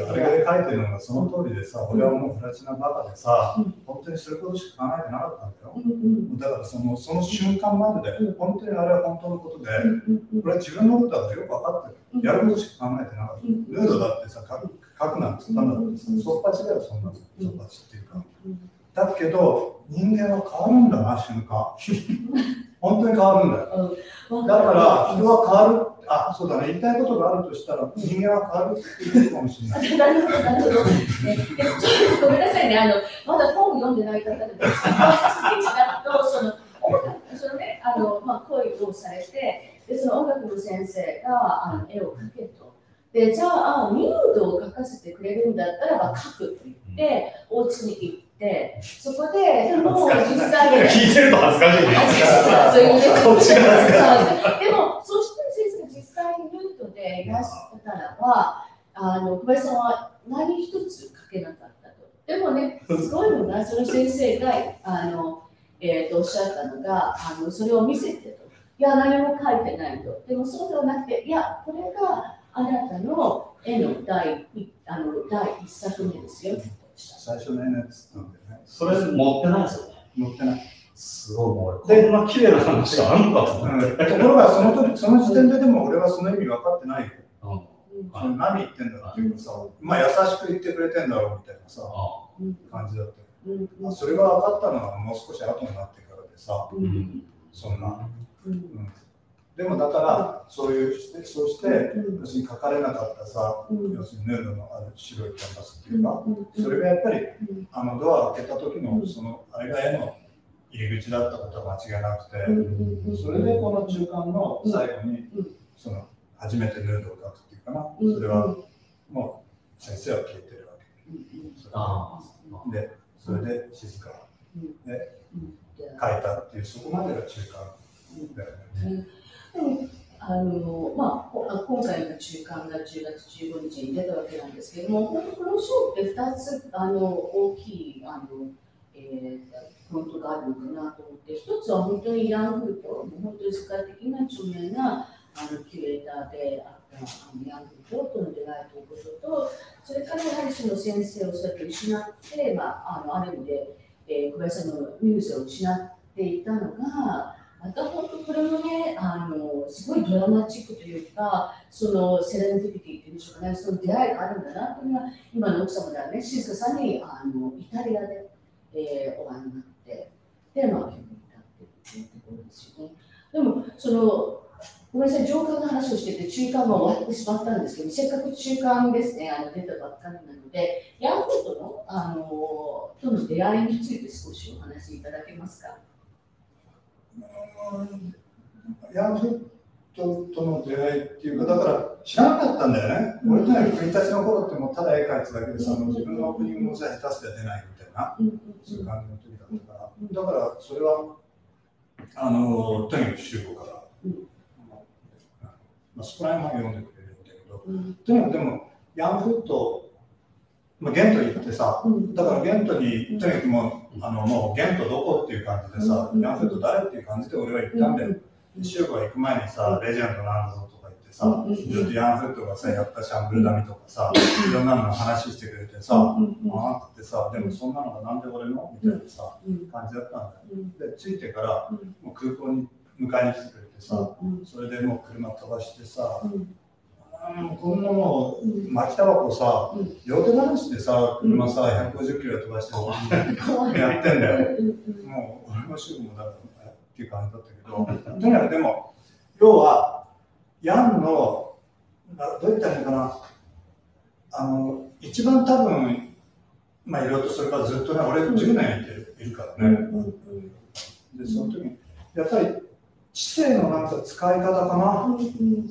あれで描いてるのがその通りでさ、俺はもうプラチナバカでさ、本当にそういうことしか考えてなかったんだよ。だからそのその瞬間までで、本当にあれは本当のことで、俺は自分のことだとよく分かってる。やることしか考えてなかった。ヌードだってさ、描く書くなんて言ったんだってさ、そっぱちだよ、そんなの。そっぱちっていうか。だけど、人間は変わるんだな、瞬間。本当に変わるんだよ。だから、人は変わる。あ、そうだね、言いたいことがあるとしたら、人間は変わるっていうことかもしれない。 なるほど、なるほど。ちょっとごめんなさいね、あのまだ本を読んでない方で、その音楽、そのね、あのまあ、恋をされて、でその音楽の先生があの絵を描けと。で、じゃあ、ニュードを描かせてくれるんだったらば描くと言って、お家に行って、そこで、でも実際に。 聞いてると恥ずかしいね。 恥ずかしいから、そういうね。 こっちが恥ずかしい。 でも、そうして先生が実際にニュードでいらっしゃったらば、あの小林さんは何一つ書けなかったと。でもね、すごいのが、その先生があの、えー、とおっしゃったのがあの、それを見せてと。いや、何も書いてないと。でもそうではなくて、いや、これがあなたの絵の第一あの第一作目ですよ。 最初の絵のやつなんだよね。 それ持ってないですよね。 持ってない。 すごい、もうこんな綺麗な話があるのかと思って。 ところが、その時、その時点ででも俺はその意味分かってないよ。その何言ってんだっていうかさ、まあ優しく言ってくれてんだろうみたいなさ、感じだったよ。まあそれが分かったのはもう少し後になってからでさ、そんな。でもだからそういうそうして要するに書かれなかったさ、要するにヌードのある白いキャンバスっていうか、それがやっぱりあのドアを開けた時のそのあれが絵の入り口だったことは間違いなくて、それでこの中間の最後にその初めてヌードを描くっていうかな、それはもう先生は消えてるわけで、それで静かで描いたっていう、そこまでが中間だよね。 でもあのまあ、今回の中間がじゅうがつじゅうごにちに出たわけなんですけれども、本当この賞ってふたつあの大きいあの、えー、フロントがあるのかなと思って、ひとつは本当にヤングルト、本当に世界的な著名なあのキュレーターであったあのヤングルトとの出会いということと、それからやはりその先生をそうやって失って、まあ、あのある意味で、えー、小林さんのミューズを失っていたのが、また本当これもね、あのすごいドラマチックというか、そのセレンディピティっていうんでしょうかね、その出会いがあるんだなというのは、今の奥様ではね、静香さんにあのイタリアで、えー、お会いになって、で、まあ、結婚に至っているというところですよね。でも、その、ごめんなさい、上官の話をしてて、中間は終わってしまったんですけど、せっかく中間ですね、あの出たばっかりなので、ヤンフーとの、あのとの出会いについて少しお話しいただけますか。 ヤンフットとの出会いっていうか、だから知らなかったんだよね。俺との国たちの頃ってもうただ絵描いてただけでさ、もう自分のオープニングもさ、下手すりゃ出ないみたいな、そういう感じの時だったから、だからそれは、あの、とにかく集合から、まあ、そこら辺は読んでくれるんだけど、とにかくでも、ヤンフット、まあ、ゲントに行ってさ、だからゲントに、とにかくもう、あのもうゲントどこっていう感じでさ、ヤンフット誰っていう感じで俺は行ったんだよ。シューゴが行く前にさ、レジェンドなんだぞとか言ってさ、ずっとヤンフットがさ、やったシャンブルダミとかさ、いろんなの話してくれてさ、ああってさ、でもそんなのがなんで俺のみたいなさ、感じだったんだよ。で、着いてから、もう空港に迎えに来てくれてさ、それでもう車飛ばしてさ、 あのこんなもう巻きタバコさ、両手話でさ、車さ、ひゃくごじゅっキロ飛ばしてやってんだよ。もう、俺の主婦もだからっていう感じだったけど、とにかくでも、要は、ヤンの、どう言ったらいいのかな、あの、一番多分、まあ、いろいろとそれからずっとね、俺じゅうねんいてるいるからね。で、その時に、やっぱり、知性のなんか使い方かな、うんうん、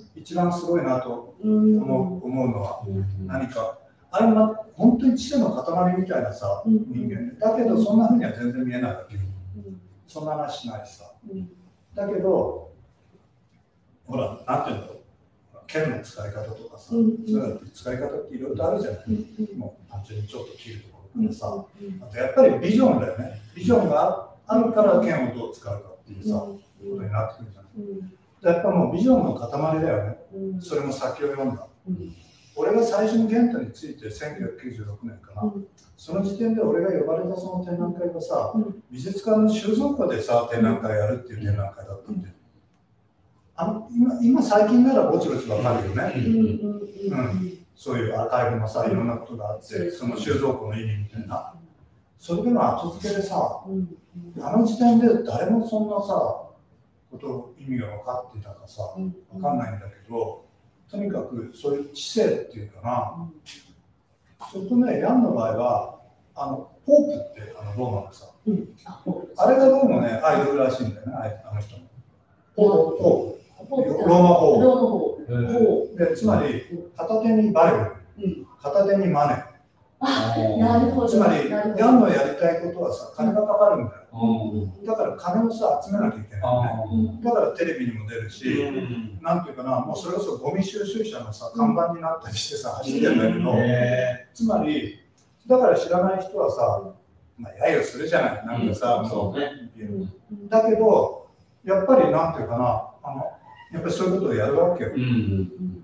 一番すごいなと思う、うん、思うのは、うん、何かあれは本当に知性の塊みたいなさ、うん、人間だけどそんなふうには全然見えないわけよ、うん、そんな話しないしさ、うん、だけどほらなんていうの剣の使い方とかさ、うん、そういう使い方っていろいろとあるじゃない、うん、もう単純にちょっと切るところからさ、うん、あとやっぱりビジョンだよね、ビジョンがあるから剣をどう使うかっていうさ、うんことになってくるじゃない、うん、やっぱもうビジョンの塊だよね、うん、それも先を読んだ、うん、俺が最初にゲントについてせんきゅうひゃくきゅうじゅうろくねんかな、うん、その時点で俺が呼ばれたその展覧会がさ、うん、美術館の収蔵庫でさ展覧会やるっていう展覧会だったんで、うん、あの 今, 今最近ならぼちぼちわかるよね、うんうん、そういうアーカイブのさいろんなことがあって、その収蔵庫の意味みたいな、それでも後付けでさ、あの時点で誰もそんなさこと意味が分かってたかさ、分かんないんだけど、とにかくそういう知性っていうかな、うん、それとね、ヤンの場合は、あのポープってあのローマのさ、うん、あ, あれがどうもね、アイドルらしいんだよね、あの人の。ポープ、ローマ法。で、つまり、片手にバイブル、うん、片手にマネー。 なるほど。 つまり、ヤンのやりたいことはさ、金がかかるんだよ。うん、だから金をさ、集めなきゃいけないね。だからテレビにも出るし、うん、なんていうかな、もうそれこそゴミ収集車のさ、看板になったりしてさ、走ってるんだけど、うん、つまり、だから知らない人はさ、まあ、揶揄するじゃない、なんかさ、うん、そうね。だけど、やっぱりなんていうかな、あのやっぱりそういうことをやるわけよ。うん、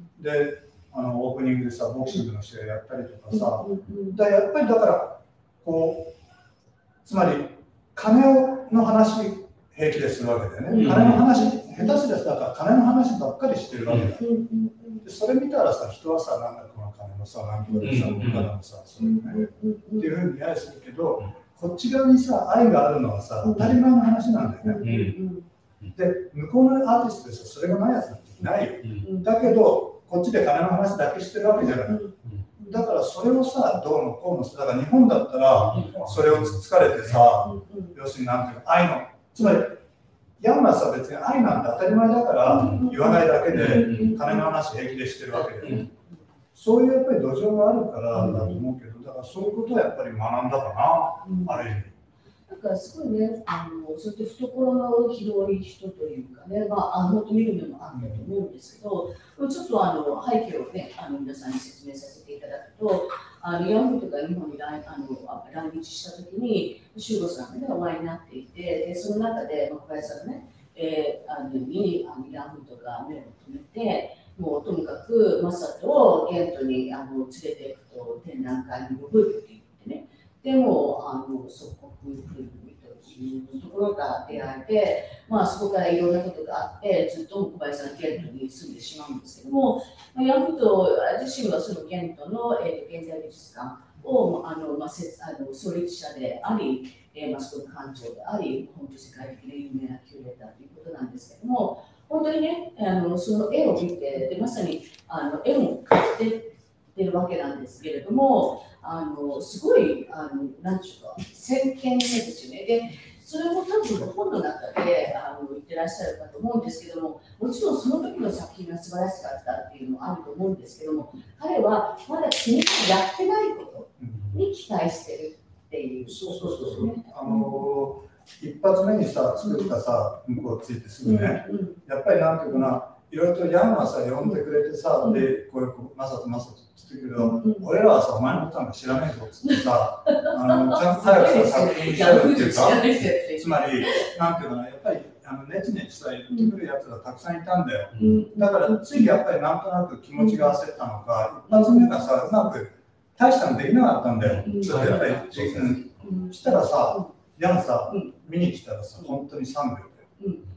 で、あのオープニングでさ、ボクシングの試合やったりとかさ、だやっぱりだから、こう、つまり、金の話、平気でするわけだよね。金の話、下手すりゃだから金の話ばっかりしてるわけだ。でそれ見たらさ、人はさ、なんだこの金のさ、なんとかでさ、お金のさ、そういうね、っていうふうに見合いするけど、こっち側にさ、愛があるのはさ、当たり前の話なんだよね。で、向こうのアーティストでさ、それがないやつなんていないよ。だけど、こっちで金の話だけしてるわけじゃない。だからそれをさ、どうのこうのさ、だから日本だったら、それをつつかれてさ、要するになんていうの、愛の、つまり、ヤンはさ、別に愛なんて当たり前だから言わないだけで、金の話平気でしてるわけで、そういうやっぱり土壌があるからだと思うけど、だからそういうことはやっぱり学んだかな、ある意味。 だからすごいね、あのそうやって懐の広い人というかね、まあ、あの本当見る目もあったと思うんですけど、ちょっとあの背景をね、あの皆さんに説明させていただくと、あのヤングとか日本に来あの来日したときに、修吾さんが、ね、お会いになっていて、でその中で、まあ、小林さんがね、えー、あのにあのヤングとか目を留めて、もうとにかくマサトをゲントにあの連れていくと展覧会に呼ぶって言ってね。でも、あのそこに来るというところが出会えて、まあ、そこからいろんなことがあって、ずっと小林さん、ゲントに住んでしまうんですけども、まあ、ヤングト自身はそのゲントの、えー、と現代美術館をあの、まあ、あの創立者であり、えーまあ、その館長であり、本当世界的な有名なキュレーターということなんですけども、本当にね、あのその絵を見て、でまさにあの絵も描いてってるわけなんですけれども、あのすごい、あのなんていうか、先見ですよね。で、それも多分本の中であの言ってらっしゃるかと思うんですけども、もちろんその時の作品が素晴らしかったっていうのもあると思うんですけども、彼はまだ君がやってないことに期待してるっていう、 そうそうそうそう、あの一発目にさ、作ったさ、向こうついてすぐね、うんうん、やっぱりなんていうかな、いろいろとヤンはさ、呼んでくれてさ、うん、で、こういうマサとマサとって言ってるけど、うん、俺らはさ、お前のことなんか知らないぞっつってさ、あのちゃんと早くさ、作品にしちゃうっていうか、つまり、なんていうかな、やっぱり、あのネチネチさ、言ってくるやつがたくさんいたんだよ。うん、だから、ついやっぱりなんとなく気持ちが焦ったのか、一発目がさ、うまく大したのできなかったんだよ。ちょっとやっぱり、うん、したらさ、ヤンさ、うん、見に来たらさ、本当にさんびょうで。うん、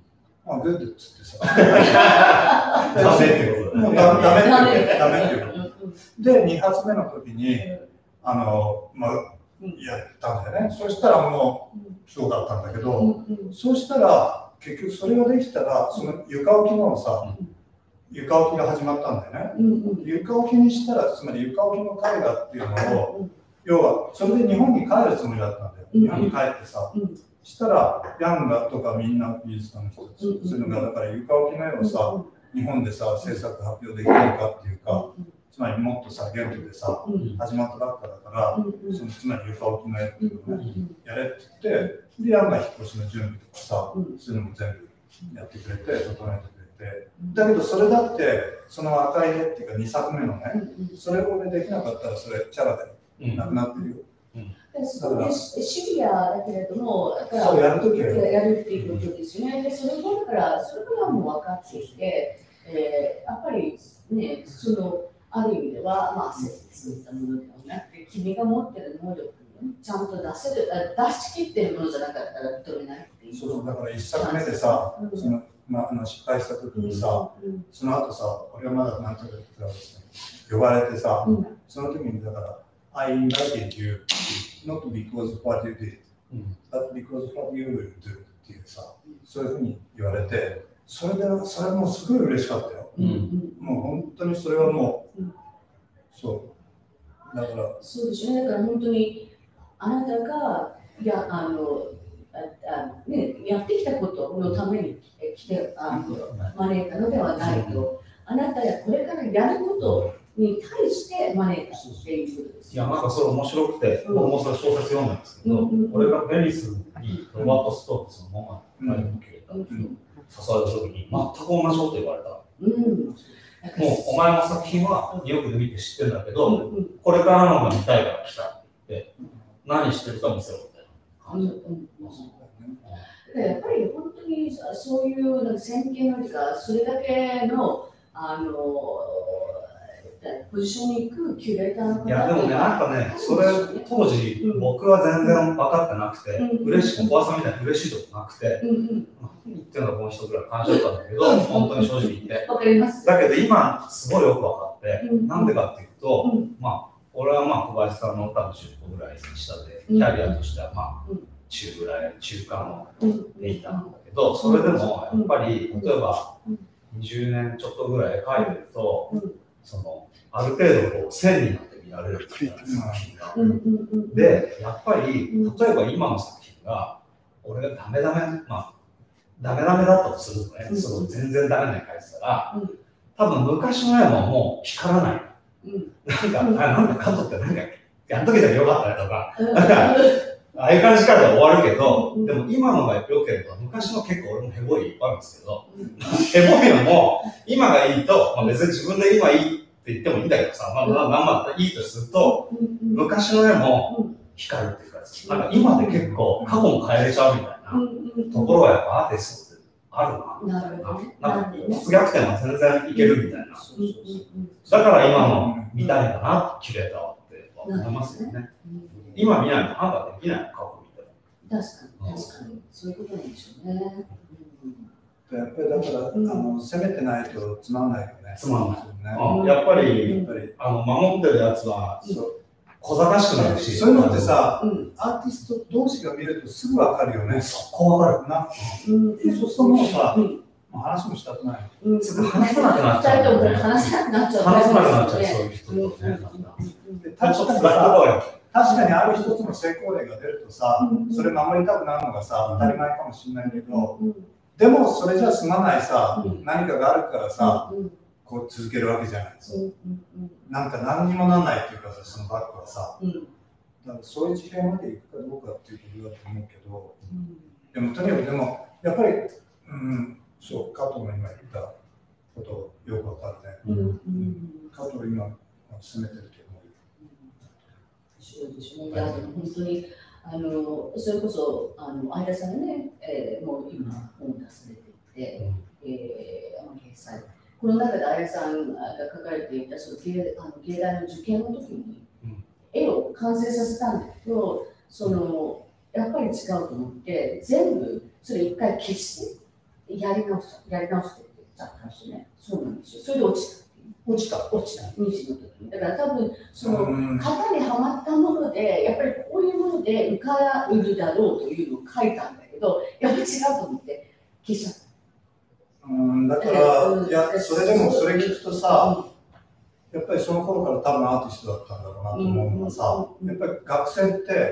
まあ、グッドっつってさ。 ダメってことだね。 もうダメダメっていう、ダメっていう。で、に発目の時に、あの、まあ、やったんだよね。そしたらもう、すごかったんだけど、そうしたら、結局それができたら、その床置きのさ、床置きが始まったんだよね。床置きにしたら、つまり床置きの絵画っていうのを、要は、それで日本に帰るつもりだったんだよ。日本に帰ってさ。したら、ヤンガとかみんな美術家の人たち、そういうのが、だから床置きの絵をさ、日本でさ、制作発表できるかっていうか、つまりもっとさ、原土でさ、始まったばっかだから、そのつまり床置きの絵っていうのをね、やれって言って、で、ヤンが引っ越しの準備とかさ、そういうのも全部やってくれて、整えてくれて、だけどそれだって、その赤い絵っていうかにさくめのね、それをできなかったら、それ、チャラでなくなってるよ。 すごいシビアだけれども、だからそうやるときはやるっていうことですよね。で、それもだから、それからも分かっていて、えー、やっぱりね、その、ある意味では、まあ、そういったものではなくて、君が持ってる能力をちゃんと出せる、出し切ってるものじゃなかったら認めないっていう。 そうそう、だから一作目でさ、そのまあ、あの失敗した時にさ、その後さ、俺はまだなんとか呼ばれてさ、その時にだから、I invited you not because of what you did, but because of what you will do っていうさ、そういうふうに言われて、それで、それもすごい嬉しかったよ。うん、もう本当にそれはもう、うん、そう。だから。 そうですよね。だから本当に、あなたが、いや、あの、ああね、やってきたことのために来て、あの、招いたのではないと、あなたがこれからやることに対して招いたっていうことです。 いや、なんかそれ面白くて、僕もそれ小説読んだんですけど、俺がベニスにロバート・ストークスのまま書いてくれたんですけど、誘われた時に全く同じこと言われた。うん、もうお前の作品はよく見て知ってるんだけど、うんうん、これからのが見たいから来たって言って、何してるか見せろみたいな感じだった。 やっぱり本当にそういうなんか先見のりか、それだけのあのポジションに行くキュレーターの方。 いやでもね、なんかね、それ当時、うん、僕は全然分かってなくて、うん、嬉しい、おばあさんみたいに嬉しいとこなくて、うんうん、何言ってんだこの人ぐらい感じだったんだけど、本当に正直言って。 わかります。 だけど今、すごいよく分かって、うん、なんでかっていうと、うん、まあ、俺はまあ小林さんの多分じゅっこぐらい下で、キャリアとしてはまあ、中ぐらい、中間のでいたんだけど、それでもやっぱり、例えばにじゅうねんちょっとぐらい書いてると、そのある程度こう線になって見られるっていう作品が。で、やっぱり、例えば今の作品が、俺がダメダメ、まあ、ダメダメだったとするとね、その全然ダメな絵描いてたら、多分昔の絵ももう光らない。なんか、あ、なんだカットってなんか、やっとけたらよかったねとか、なんか、ああいう感じからで終わるけど、でも今のが良ければ、昔の結構俺もヘボいいっぱいあるんですけど、ヘボいのも、今がいいと、まあ、別に自分で今いいって言ってもいいんだけどさ、まあ、まあ、まあ、いいとすると、昔の絵も光るっていうか、なんか今で結構過去も変えれちゃうみたいなところはやっぱアーティストってあるな。 なるほどね。 なんか、質逆転は全然いけるみたいな。だから今の見たいんだな、キュレーターはって思いますよね。今見ないと判断できないの、過去見ても。確かに、確かに。そういうことなんでしょうね。 やっぱりだから、あの攻めてないとつまんないよね。 つまんない。やっぱり、あの守ってるやつは小賢しくなるし。 そういうのってさ、アーティスト同士が見るとすぐわかるよね。 そこわかるな。そうするともうさ、話もしたくない。 話さなくなっちゃう。 話さなくなっちゃう。 話さなくなっちゃう、そういう人とね。 確かにさ、確かにある一つの成功例が出るとさ、それ守りたくなるのがさ、当たり前かもしれないけど、でもそれじゃ済まないさ、何かがあるからさ、こう続けるわけじゃないですか。なんか何にもならないっていうかさ、そのバックはさ、だからそういう事例までいくかどうかっていうことだと思うけど、でもとにかくでも、やっぱり、うん、そう、加藤の今言ったことよくわかるね。加藤今、進めてるけど。 そうですね。いや、でも本当に、あの、それこそ、あの、相田さんがね、えー、もう今、本を出されていて、うん、えー、掲載。この中で相田さんが書かれていた、その芸あの芸大の受験の時に、絵を完成させたんだけど、その、やっぱり違うと思って、全部、それ一回消して、 やり直した、やり直してって言っちゃったんですよね。そうなんですよ。それで落ちた。 落ちた落ちた。にじの時に。だから多分、その、型にはまったもので、やっぱりこういうもので受かるだろうというのを書いたんだけど、やっぱり違うと思って消しちゃった。 うん、だから、いや、それでもそれ聞くとさ、やっぱりその頃から多分アーティストだったんだろうなと思うのはさ、やっぱり学生って、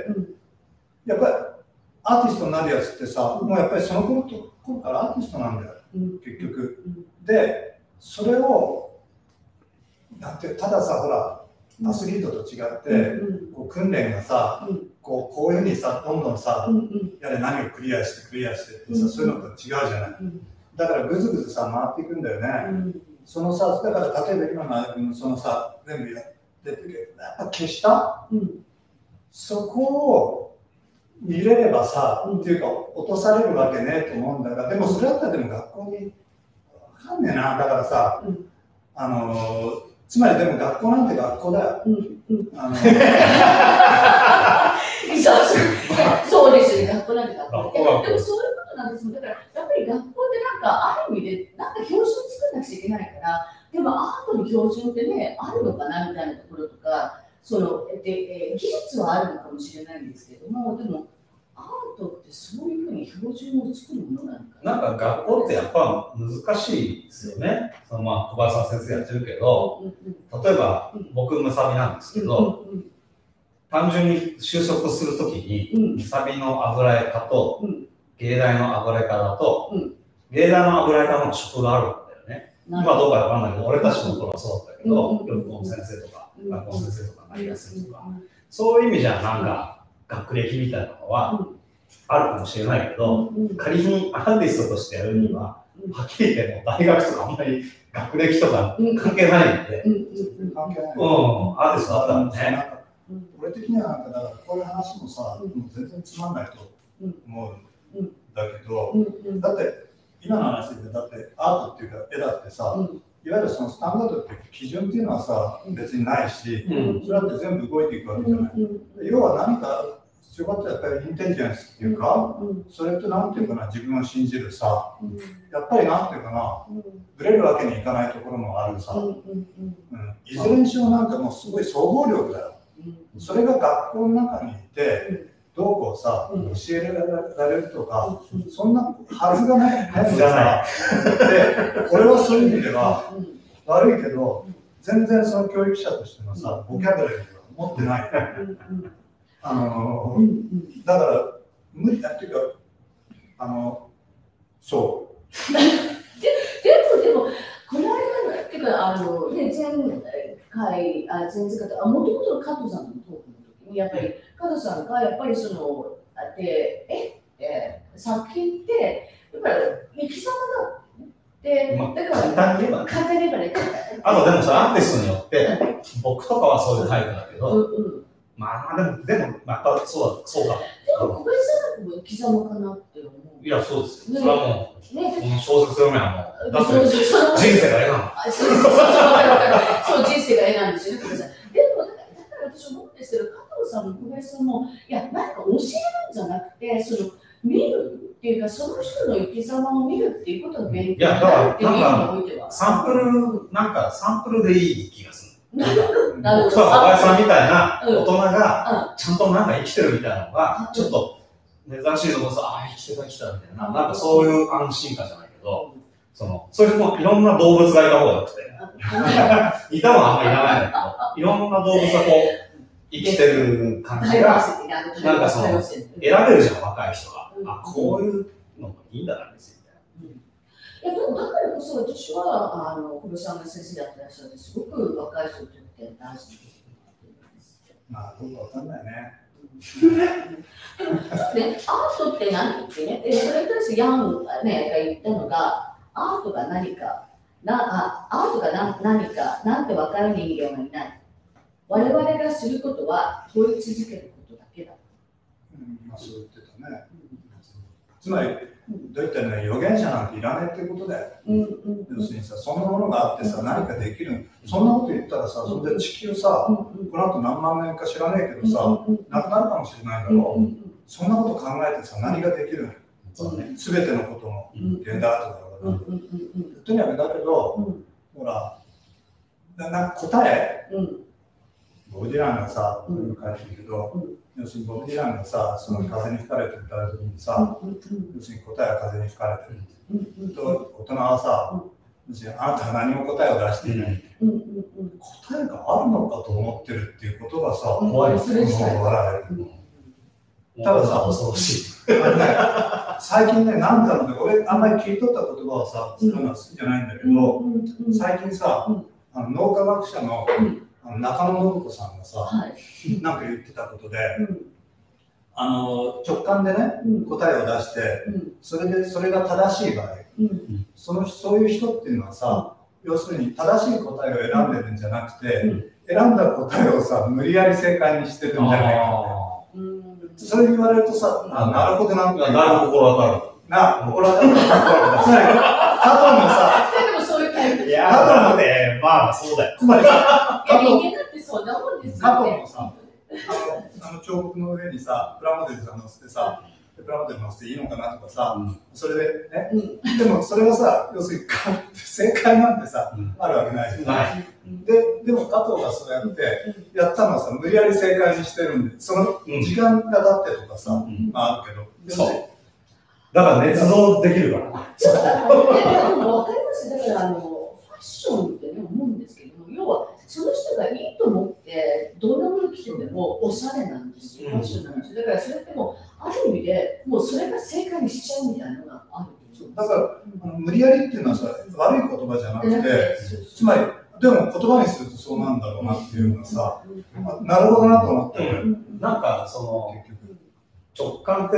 やっぱりアーティストになるやつってさ、もうやっぱりその頃からアーティストなんだよ、結局。で、それを、だってたださ、ほら、アスリートと違って、こう訓練がさ、こうこういうふうにさ、どんどんさ、やれ何をクリアしてクリアしてってさ、そういうのと違うじゃない。だからぐずぐずさ、回っていくんだよね。そのさ、だから例えば今のそのさ、全部やってて、やっぱ消した、うん、そこを見れればさ、うん、っていうか落とされるわけねえと思うんだが、でもそれだったらでも学校にわかんねえな、だからさ、うん、あのー、つまりでも学校なんて学校だよ。うんうん、あのー、 そうですよ、学校なんて学校。でもそういうことなんですよ。だからやっぱり学校でなんかある意味でなんか標準作らなくちゃいけないから、でもアートの標準ってね、あるのかなみたいなところとか、そので、えー、技術はあるのかもしれないんですけども、でもアートってそういうふうに標準を作るものなのかな。 なんか学校ってやっぱ難しいですよね。そのまあ小林さん先生やってるけど、うんうん、例えば、うん、僕ムサビなんですけど、うんうんうん、単純に就職するときに、ムサビの油絵科と、うん、芸大の油絵科だと、うん、芸大の油絵科の職があるんだよね。今どうかわかんないけど、俺たちの頃はそうだったけど、学校の先生とか、学校の先生とかなりやすいとか、そういう意味じゃなんか学歴みたいなのはあるかもしれないけど、仮にアーティストとしてやるには、はっきり言っても大学とかあんまり学歴とか関係ないんで、 関係ない。 うん、アーティストだったんでね。 俺的にはなんかだからこういう話もさ、もう全然つまんないと思うんだけど、だって今の話でだってアートっていうか絵だってさ、いわゆるそのスタンダードっていう基準っていうのはさ、別にないし、それだって全部動いていくわけじゃない。要は何か必要だったらやっぱりインテリジェンスっていうか、それとなんていうかな、自分を信じるさ、やっぱりなんていうかな、ぶれるわけにいかないところもあるさ、うん、いずれにしろなんかもうすごい総合力だよ。それが学校の中にいて、どうこうさ、教えられるとか、そんなはずがない。はずがない。で、これはそういう意味では悪いけど、全然その教育者としてのさ、ボキャブラリーは持ってない。あの、だから、無理だっていうか、あの、そう。 でも、でも、この間、っていうか、あの、ね、前回、あ、前々回、あ、もともと加藤さんのトークの時に、やっぱり、加藤さんが、やっぱりその、で、え、え、作品って、やっぱり、生き様だ。で、 まあ、 だから、 簡単に言えばね。 簡単に言えばね。 あと、でもさ、アーティストによって、僕とかはそういうタイプだけど、うんうん、まあ、でも、でも、やっぱそうだ、そうだ。 でも、小林さんも生き様かなって思う。 いや、そうですよ。それはもう、ね、この小説読めばもう、だって人生が絵なの。 そうそうそう、そう、人生が絵なんですよね、小林さん。でも、だから、私思うんですけど、加藤さんも小林さんも、いや、なんか教えるんじゃなくて、その、見るっていうか、その人の生き様を見るっていうことが勉強になるっていう意味においては。 サンプル、なんかサンプルでいい気がする。 なるほど。なるほど。 小林さんみたいな大人が、ちゃんとなんか生きてるみたいなのが、ちょっと珍しいのこそ、ああ、生きてた、生きてたみたいな、なんかそういう安心感じゃないけど、その、そういうもいろんな動物がいた方がよくて、いたのはあんまりいらないんだけど、いろんな動物がこう、生きてる感じが、なんかその、選べるじゃん、若い人が。あ、こういうのがいいんだな、別に。 いや、でもだからこそ私は、あの、小林さんが先生やってらっしゃって、すごく若い人にとって大事なことです。 まあ、どうかわかんないね。 ね、アートって何ってね、それに対してヤンが、ね、が言ったのが、アートが何か、なあアートが何何か、なんて分かる人間はいない。我々がすることは問い続けることだけだ。 うん、まあ、そう言ってたね。つまり、どういったらね、預言者なんていらないっていうことだよ。うんうん、要するにさ、そんなものがあってさ、何かできる。そんなこと言ったらさ、それで地球さ、この後何万年か知らねえけどさ、なくなるかもしれないだろう。そんなこと考えてさ、何ができる。 すべてのことも現代アートだろうな。とにかくだけど、ほら、ななんか答え、ボブ・ディランがさ、書いてるけど、要するにボブ・ディランがさ、その風に吹かれて歌うときにさ、要するに答えは風に吹かれてる。と大人はさ、要するにあなたは何も答えを出していない。答えがあるのかと思ってるっていうことがさ、 怖いですね。 笑える。たださ、恐ろしい。最近ね、なんだろうね、俺あんまり聞いとった言葉はさ、使うのは好きじゃないんだけど、最近さ、あの脳科学者のあの中野信子さんがさ、なんか言ってたことで、あの直感でね、答えを出して、それでそれが正しい場合、そのそういう人っていうのはさ、要するに正しい答えを選んでるんじゃなくて、選んだ答えをさ、無理やり正解にしてるんじゃないかって。それ言われるとさ、あ、なるほどなって。 だいぶ心当たる。 な、心当たる。つまり、加藤もさ、 でもそういうタイプ。 いや、加藤ね、まあそうだよ。 つまりさ、 いや、人間だってそんなもんですよね。 加藤もさ、あの、あの彫刻の上にさ、プラモデルさん乗せてさ、プラモデル乗せていいのかなとかさ、それでね、でもそれはさ、要するに正解なんてさ、あるわけないじゃない。で、でも加藤がそうやってやったのはさ、無理やり正解にしてるんで、その時間が経ってとかさ、まああるけど、 そう。だから捏造できるから。 そうだから、でも分かります。だからあの、ファッションってね、思うんですけども、要はその人がいいと思って、どんなもの着ててもおしゃれなんですよ、ファッションなんですよ。だからそれってもう、ある意味でもうそれが正解にしちゃうみたいなのがある。 だから、あの無理やりっていうのはさ、悪い言葉じゃなくて、つまり、でも言葉にするとそうなんだろうなっていうのがさ、なるほどなと思って、 なんかその直感って、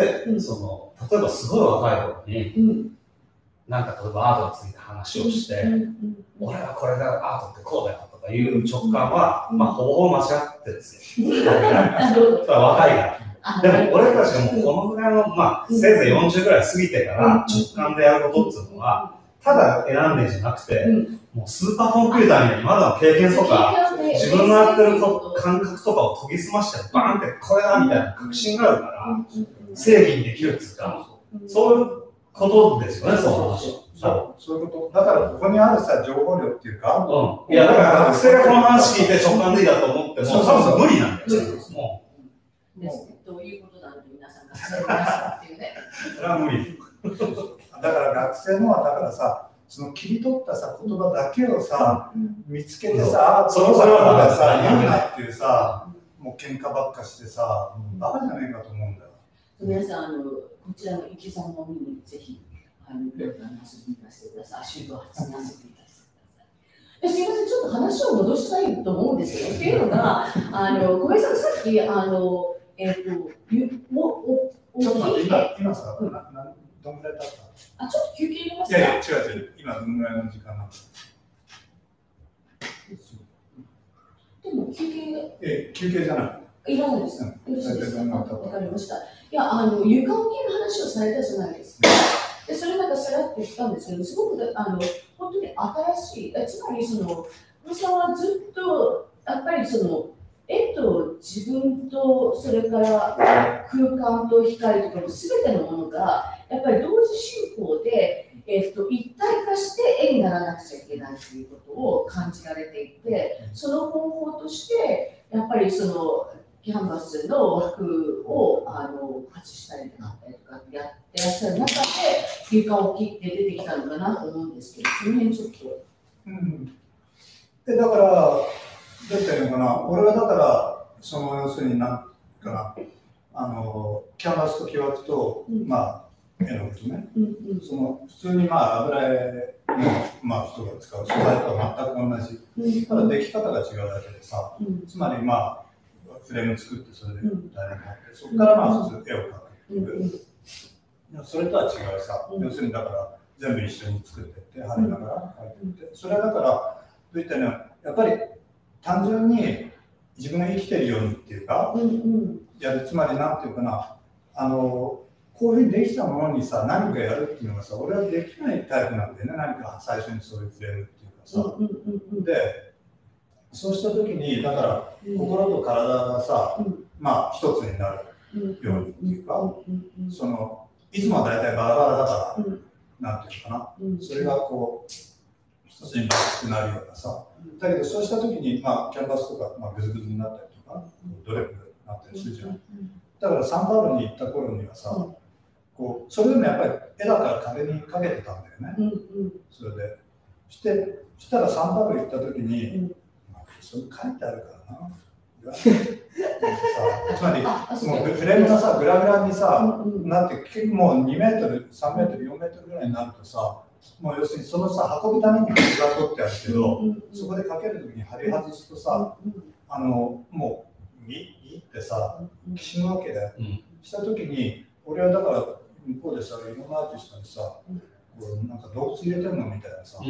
その例えばすごい若い頃に、なんか例えばアートについて話をして、俺はこれがアートってこうだよとかいう直感は、まあほぼほぼ間違ってるんですよ。若いから。でも俺たちがもうこのぐらいの、まあ、せいぜいよんじゅうぐらい過ぎてから直感でやることっていうのは、ただ選んでんじゃなくて、もうスーパーコンピューターみたいにまだ経験とか、自分のやってる感覚とかを研ぎ澄まして、バーンってこれだみたいな確信があるから、正義にできるっていうか、そういうことですよね、その話。 そう、そういうこと。だからここにあるさ、情報量っていうか、 うん。いや、だから学生がこの話聞いて直感でいいだと思っても、多分無理なんだよ。もう。 どういうことなので皆さんが伝えてくださいっていうね。 それは無理。 だから学生のはだからさ、その切り取ったさ言葉だけをさ、見つけてさ、あ、そのそれはさ、言うなっていうさ、もう喧嘩ばっかしてさ、バカじゃないかと思うんだよ。 皆さん、あのこちらの生き様を見にぜひ、あの、遊びに行かせてください。足を発なせていただきます。すみません、ちょっと話を戻したいと思うんですけど、っていうのが、あの小林さん、さっき、あの、えっと、お、お、お、 ちょっと待って、今、今さ、どんぐらい経った？ あ、ちょっと休憩入れますか？ いやいや、違う違う、今どんぐらいの時間なの？ でも休憩え、休憩じゃない。 いらないです。よろしいですか？わかりました。いや、あの床置きの話をされたじゃないですか。で、それなんかさらって言ったんですけど、すごくあの本当に新しい、つまりその小林さんはずっとやっぱりその絵と自分とそれから空間と光とかもすべてのものがやっぱり同時進行で、えっと、一体化して絵にならなくちゃいけないということを感じられていて、その方法としてやっぱりそのキャンバスの枠をあの外したりとかやってらっしゃる中で床を切って出てきたのかなと思うんですけど、その辺ちょっと。 うん、でだからどうやったらいいのかな、俺はだからその要するになんかな、あのキャンバスと木枠と、うん、まあ絵の具とね、うんうん、その普通にまあ油絵の、まあ、人が使う素材とは全く同じ、うん、ただ出来方が違うだけでさ、うん、つまりまあフレーム作ってそれで台に貼って、そこからまあ普通絵を描くっていう、うん、それとは違うさ、うん、要するにだから全部一緒に作ってって貼りながら描いてって、それはだからどういったのやっぱり単純に自分が生きてるようにっていうか、うんうん、やる、つまりなんていうかな、あのこういうふうにできたものにさ何かやるっていうのがさ、俺はできないタイプなんだよね。何か最初にそういうフレームっていうかさ、うんうんうん、でそうした時にだから心と体がさ、うん、まあ一つになるようにっていうか、うんうんうん、そのいつもは大体バラバラだから、うん、なんていうのかな、うん、それがこう一つにまっすぐなるようなさ、だけどそうした時に、まあ、キャンバスとか、まあ、グズグズになったりとか、ドレッグになったりするじゃん。だからサンパウロに行った頃にはさ、うん、こうそれでもやっぱり絵だから壁にかけてたんだよね。うんうん、それでしてしたらサンパウロ行った時に、うん、まあ、それ書いてあるからな。つまりもうフレームがさグラグラにさ、うんうん、なんて結構もうにメートルさんメートルよんメートルぐらいになるとさ、もう要するにそのさ運ぶために端が取ってあるけど、うんうん、そこでかける時に針外すとさ、うんうん、あのもうミッってさきしむわけだよ、うん、した時に俺はだから向こうでさいろんなアーティストにさ、うん、こうなんか洞窟入れてるのみたいなさ、うん、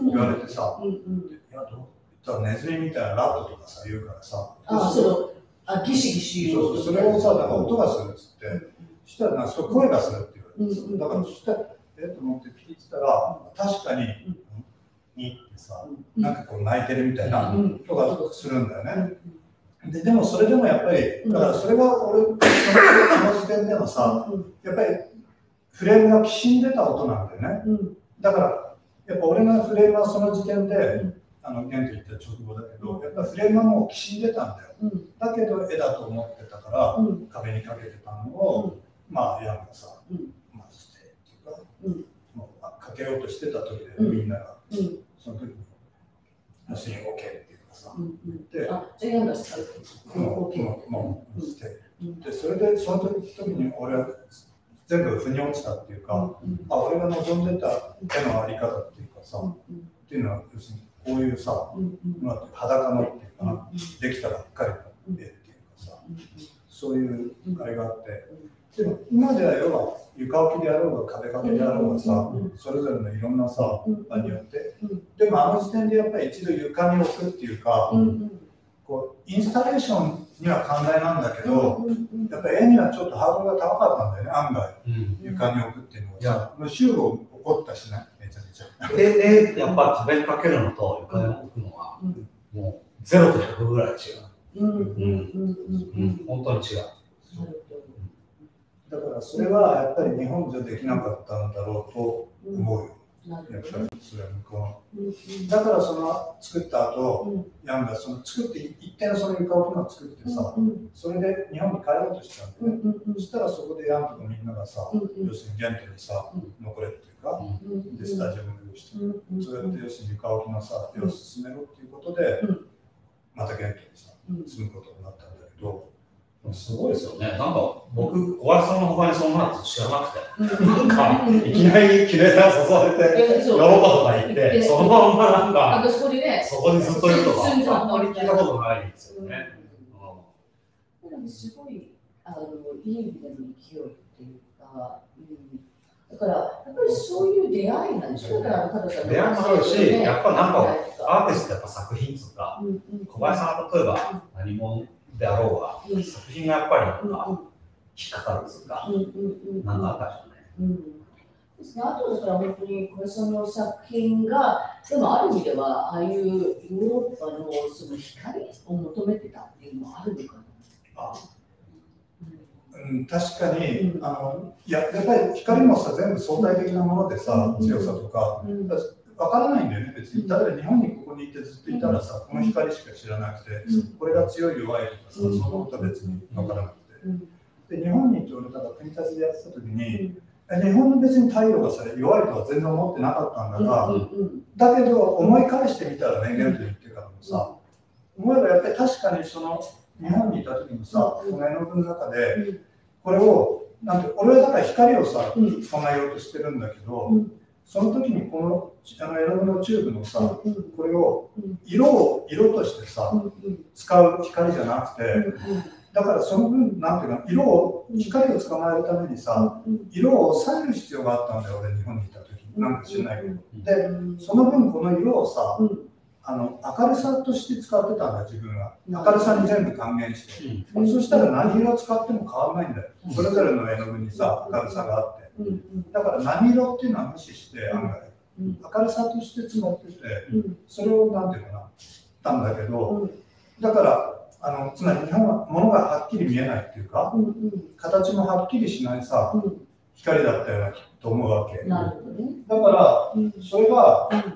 言われてさ、うんうん、いやどうネズミみたいなラットとかさ言うからさ、 あそうあギシギシそうそうそれをさなんか音がするっつって、うん、したらなんかそう声がするって言われて、うん、だからそしたらえっと思って聞いてたら確かに「に」ってさなんかこう泣いてるみたいな音がするんだよね。で, でもそれでもやっぱりだからそれが俺その時点でもさやっぱりフレームがきしんでた音なんだよね。だからやっぱ俺のフレームはその時点であのゲンと言った直後だけどやっぱフレームはもうきしんでたんだよ。だけど絵だと思ってたから壁にかけてたのをまあヤンがさまあしてっていうかもうかけようとしてた時でみんながその時に要するに OK っていうかさであじゃあヤンがしたもうもうしてでそれでその時に俺は全部腑に落ちたっていうかあ俺が望んでた絵のあり方っていうかさっていうのは要するにこういうさ、裸のっていうかな、できたばっかりの絵っていうかさ、そういうあれがあって、でも今では要は床置きであろうが壁掛けであろうがさ、それぞれのいろんなさ、場によって、でもあの時点でやっぱり一度床に置くっていうか、こうインスタレーションには寛大なんだけど、やっぱり絵にはちょっとハードルが高かったんだよね、案外、床に置くっていうのはさ、シュールを起こったしね。 え、え、やっぱ壁にかけるのと床に置くのは、うん、もうゼロとひゃくぐらい違う。うんうんうんうん本当に違う。 だからそれはやっぱり日本じゃできなかったんだろうと思うよ。やっぱりそれは向こう。だからその作った後、ヤンがその作って一定のその床置きのを作ってさ、それで日本に帰ろうとしたんで、ね、そしたらそこでヤンとかみんながさ、要するにゲントにさ、残れっていうか、でスタジオも用意して、そうやって要するに床置きのさ、絵を進めろっていうことで、またゲントにさ、住むことになったんだけど、 すごいですよね。なんか僕、小林さんの他にそんなの知らなくて、なんかいきなりキュレーター誘われて、ヨーロッパとか行って、そのままなんか、そこにずっといるとか、あんまり聞いたことないんですよね。 すごい、あの、いい意味での勢いっていうか、だから、やっぱりそういう出会いなんでしょう。だから、加藤さん出会いもあるし、やっぱなんか、アーティストってやっぱ作品とか、小林さんが例えば何者であろうが、うん、作品がやっぱりなんか引っかかるんですか、なんかあったじゃない。 ですね、あとだから本当に小林さんの作品が、でもある意味では、ああいうヨーロッパのその光を求めてたっていうのもあるのかな。あうん、確かに、うん、あのいや、やっぱり光もさ、全部相対的なものでさ、強さとか、うん、わからないんだよね、別に。例えば日本にここにいてずっといたらさ、この光しか知らなくて、これが強い弱いとかさ、そのことは別にわからなくて。で、日本にいて俺、だから国立でやってた時に、日本の別に太陽がさ、弱いとは全然思ってなかったんだが、だけど思い返してみたらね、ゲント言ってからもさ、思えばやっぱり確かにその日本にいた時にさ、この絵の具の中で、これを、なんて、俺はだから光をさ、捕まえようとしてるんだけど、その時にこのあの絵の具のチューブのさ、これを色を色としてさ、使う光じゃなくて、だからその分なんていうか色を光を捕まえるためにさ、色を抑える必要があったんだよ俺日本にいた時になんか知らないけど。でその分この色をさ、あの明るさとして使ってたんだ自分は。明るさに全部還元して、そしたら何色を使っても変わらないんだよ。それぞれの絵の具にさ明るさがあって。だから何色っていうのは無視して案外明るさとして使ってて、それをなんていうかなたんだけど、だからあのつまり日本は物がはっきり見えないっていうか、うんうん、形もはっきりしないさ、うん、光だったようなと思うわけ。 なるほどね、 だから、うん、それが、うん、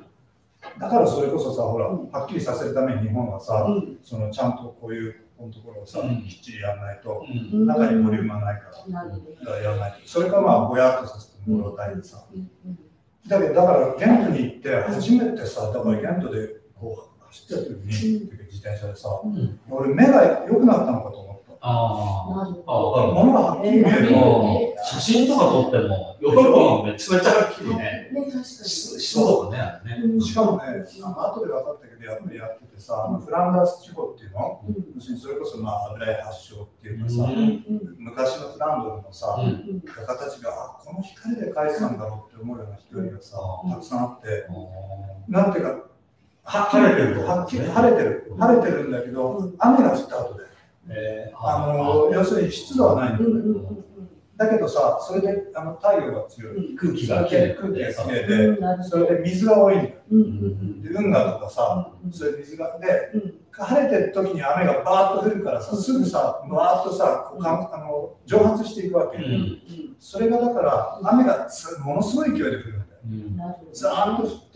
だからそれこそさ、ほら、うん、はっきりさせるために日本はさ、うん、そのちゃんとこういうこのところをさ、うん、きっちりやらないと、うん、中にボリュームがないから、うん、やらないと。それかまあぼやっとさせてもらうたいでさ。うんうん、だけどだからゲントに行って初めてさ、だからゲントでこう走ってる時に、うん、自転車でさ、うん、俺目が良くなったのかと思った。 ああ、 わかる。物がはっきり見える。 写真とか撮っても、よくもめちゃめちゃはっきりね。湿度がね、あれね。 しかもね、後で分かったけど、やっぱりやっててさ、フランダース地方っていうの、要するにそれこそまあ油絵発祥っていうかさ、昔のフランドルのさ、画家たちが、あ、この光で描いてたんだろうって思うような光がさ、たくさんあって、なんていうか、晴れてる。はっきり晴れてる。晴れてるんだけど、雨が降った後で。えー、あの要するに湿度はないんだけど、だけどさ、それであの太陽が強い、 空気がきれいで、それで水が多いんだよ。で、運河とかさ、それで水が、で、晴れてる時に雨がバーッと降るからさ、すぐさ、バーッとさ、こうかあの蒸発していくわけ。それがだから、雨がものすごい勢いで降るんだよ。ザーッと降って、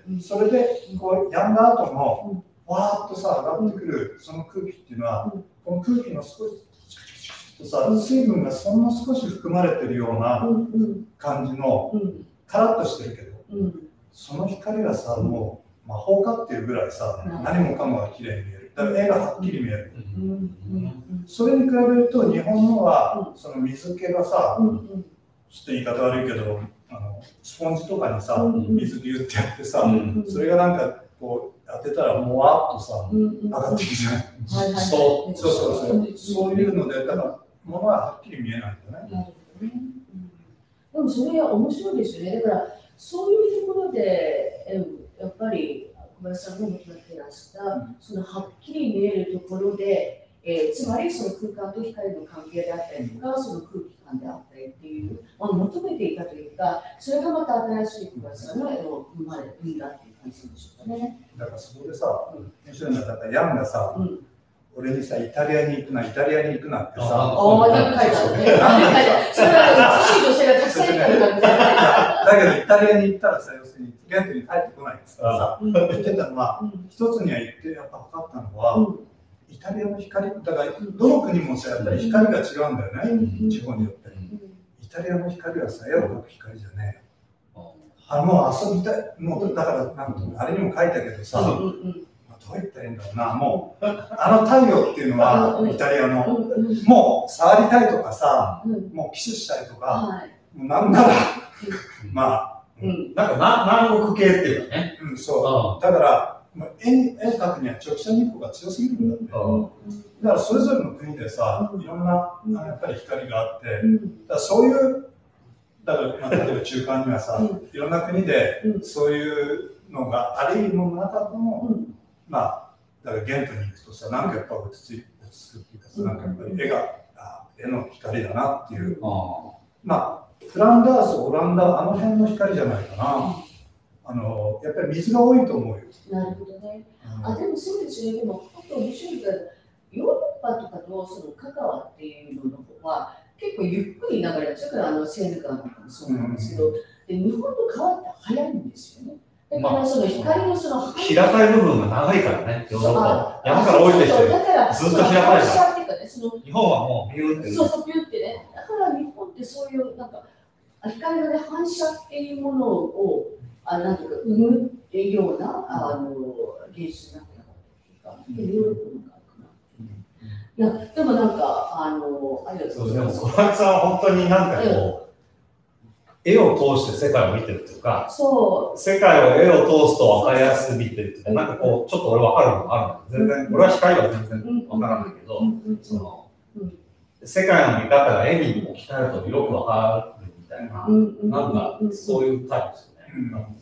それでこうやんだ後も、わーっとさ、上がってくるその空気っていうのは、この空気の少しとさ、水分がそんな少し含まれてるような感じの、カラッとしてるけど、その光がさ、もう魔法かっていうぐらいさ、何もかもが綺麗に見える。だから絵がはっきり見える。それに比べると、日本のは、その水気がさ、ちょっと言い方悪いけど、あのスポンジとかにさ、水ギュってやってさ、それがなんかこう、当てたらもわっとさ、上がってきちゃう。そうそうそう。そういうので、だから、ものははっきり見えないんだね。 でもそれは面白いですよね。だから、そういうところで、やっぱり小林さんが求めてらした、そのはっきり見えるところで、えー、つまりその空間と光の関係であったりとか、その空気感であったりっていう、まあ、求めていたというか、それがまた新しい小林さんの絵を生まれ生んだっていう感じでしょうかね。 だからそこでさ、面白いのは、だからヤンがさ、うん、俺にさ、イタリアに行くな、イタリアに行くなってさ、 ああ、なんか書いてあるね。それは美しい女性がたくさんいるからみたいな。 だけど、イタリアに行ったらさ、要するに、ゲントに帰ってこないんですからさ、言ってたのは、一つには言って、やっぱ分かったのは、イタリアの光、だからどの国もさ、やっぱり光が違うんだよね、地方によって。イタリアの光はさ、絵を描く光じゃねえ。あ、もう遊びたい、もうだから、なんとあれにも書いたけどさ、どう言ったらいいんだろうな、もう、あの太陽っていうのは、イタリアの、もう触りたいとかさ、もうキスしたいとか、もうなんなら、まあ、 なんか南国系っていうかね。 うん、そう。だから、絵に絵描くには直射日光が強すぎるんだって。だからそれぞれの国でさ、いろんなやっぱり光があって、だからそういう、だから、まあ、例えば中間にはさ、いろんな国でそういうのがあるいもの中でも、まあ、だからゲントに行くとさ、なんかやっぱ落ち着くっていうかさ、なんかやっぱり絵が、あ、絵の光だなっていう。まあ、フランダース、オランダ、あの辺の光じゃないかな。あのやっぱり水が多いと思うよ。 なるほどね。あ、でもそうですね。でも、あと面白いけど、ヨーロッパとかとそのカカワっていうのの方は結構ゆっくり流れちゃうから、あのセーヌ川とかもそうなんですけど、で日本の川って早いんですよね。だからその光のその平たい部分が長いからね、ヨーロッパ。山から降りてきて、ずっと平たいから。日本はもうビューって。 そうそう、ビューってね。だから日本ってそういうなんか光の、ね、反射っていうものをあなんていうか生むっていうようなあの芸術になってなかったっていうか、ヨーロッパのかな。いやでもなんかあのありがとうございます。 小林さんは本当になんかこう、絵を通して世界を見てるというか、 そう世界を絵を通すと分かりやすく見てるというか、なんかこうちょっと俺分かるのがあるんだけど、全然俺は光は全然分からないけど、その世界の見方が絵に置き換えるとよく分かるみたいな、なんかそういうタイプですよね。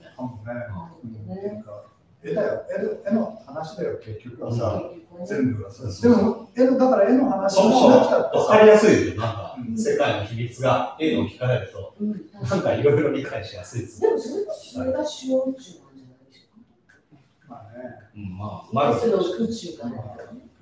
絵だよ、絵の話だよ、結局はさ、全部はさ。でも、絵のだから絵の話をしなくたって分かりやすいですよ、なんか、世界の秘密が絵に置き換えると、なんかいろいろ理解しやすいです。 でも、それこそそれが主要宇宙なんじゃないですか。 まあね。 まあ、 まず宇宙から。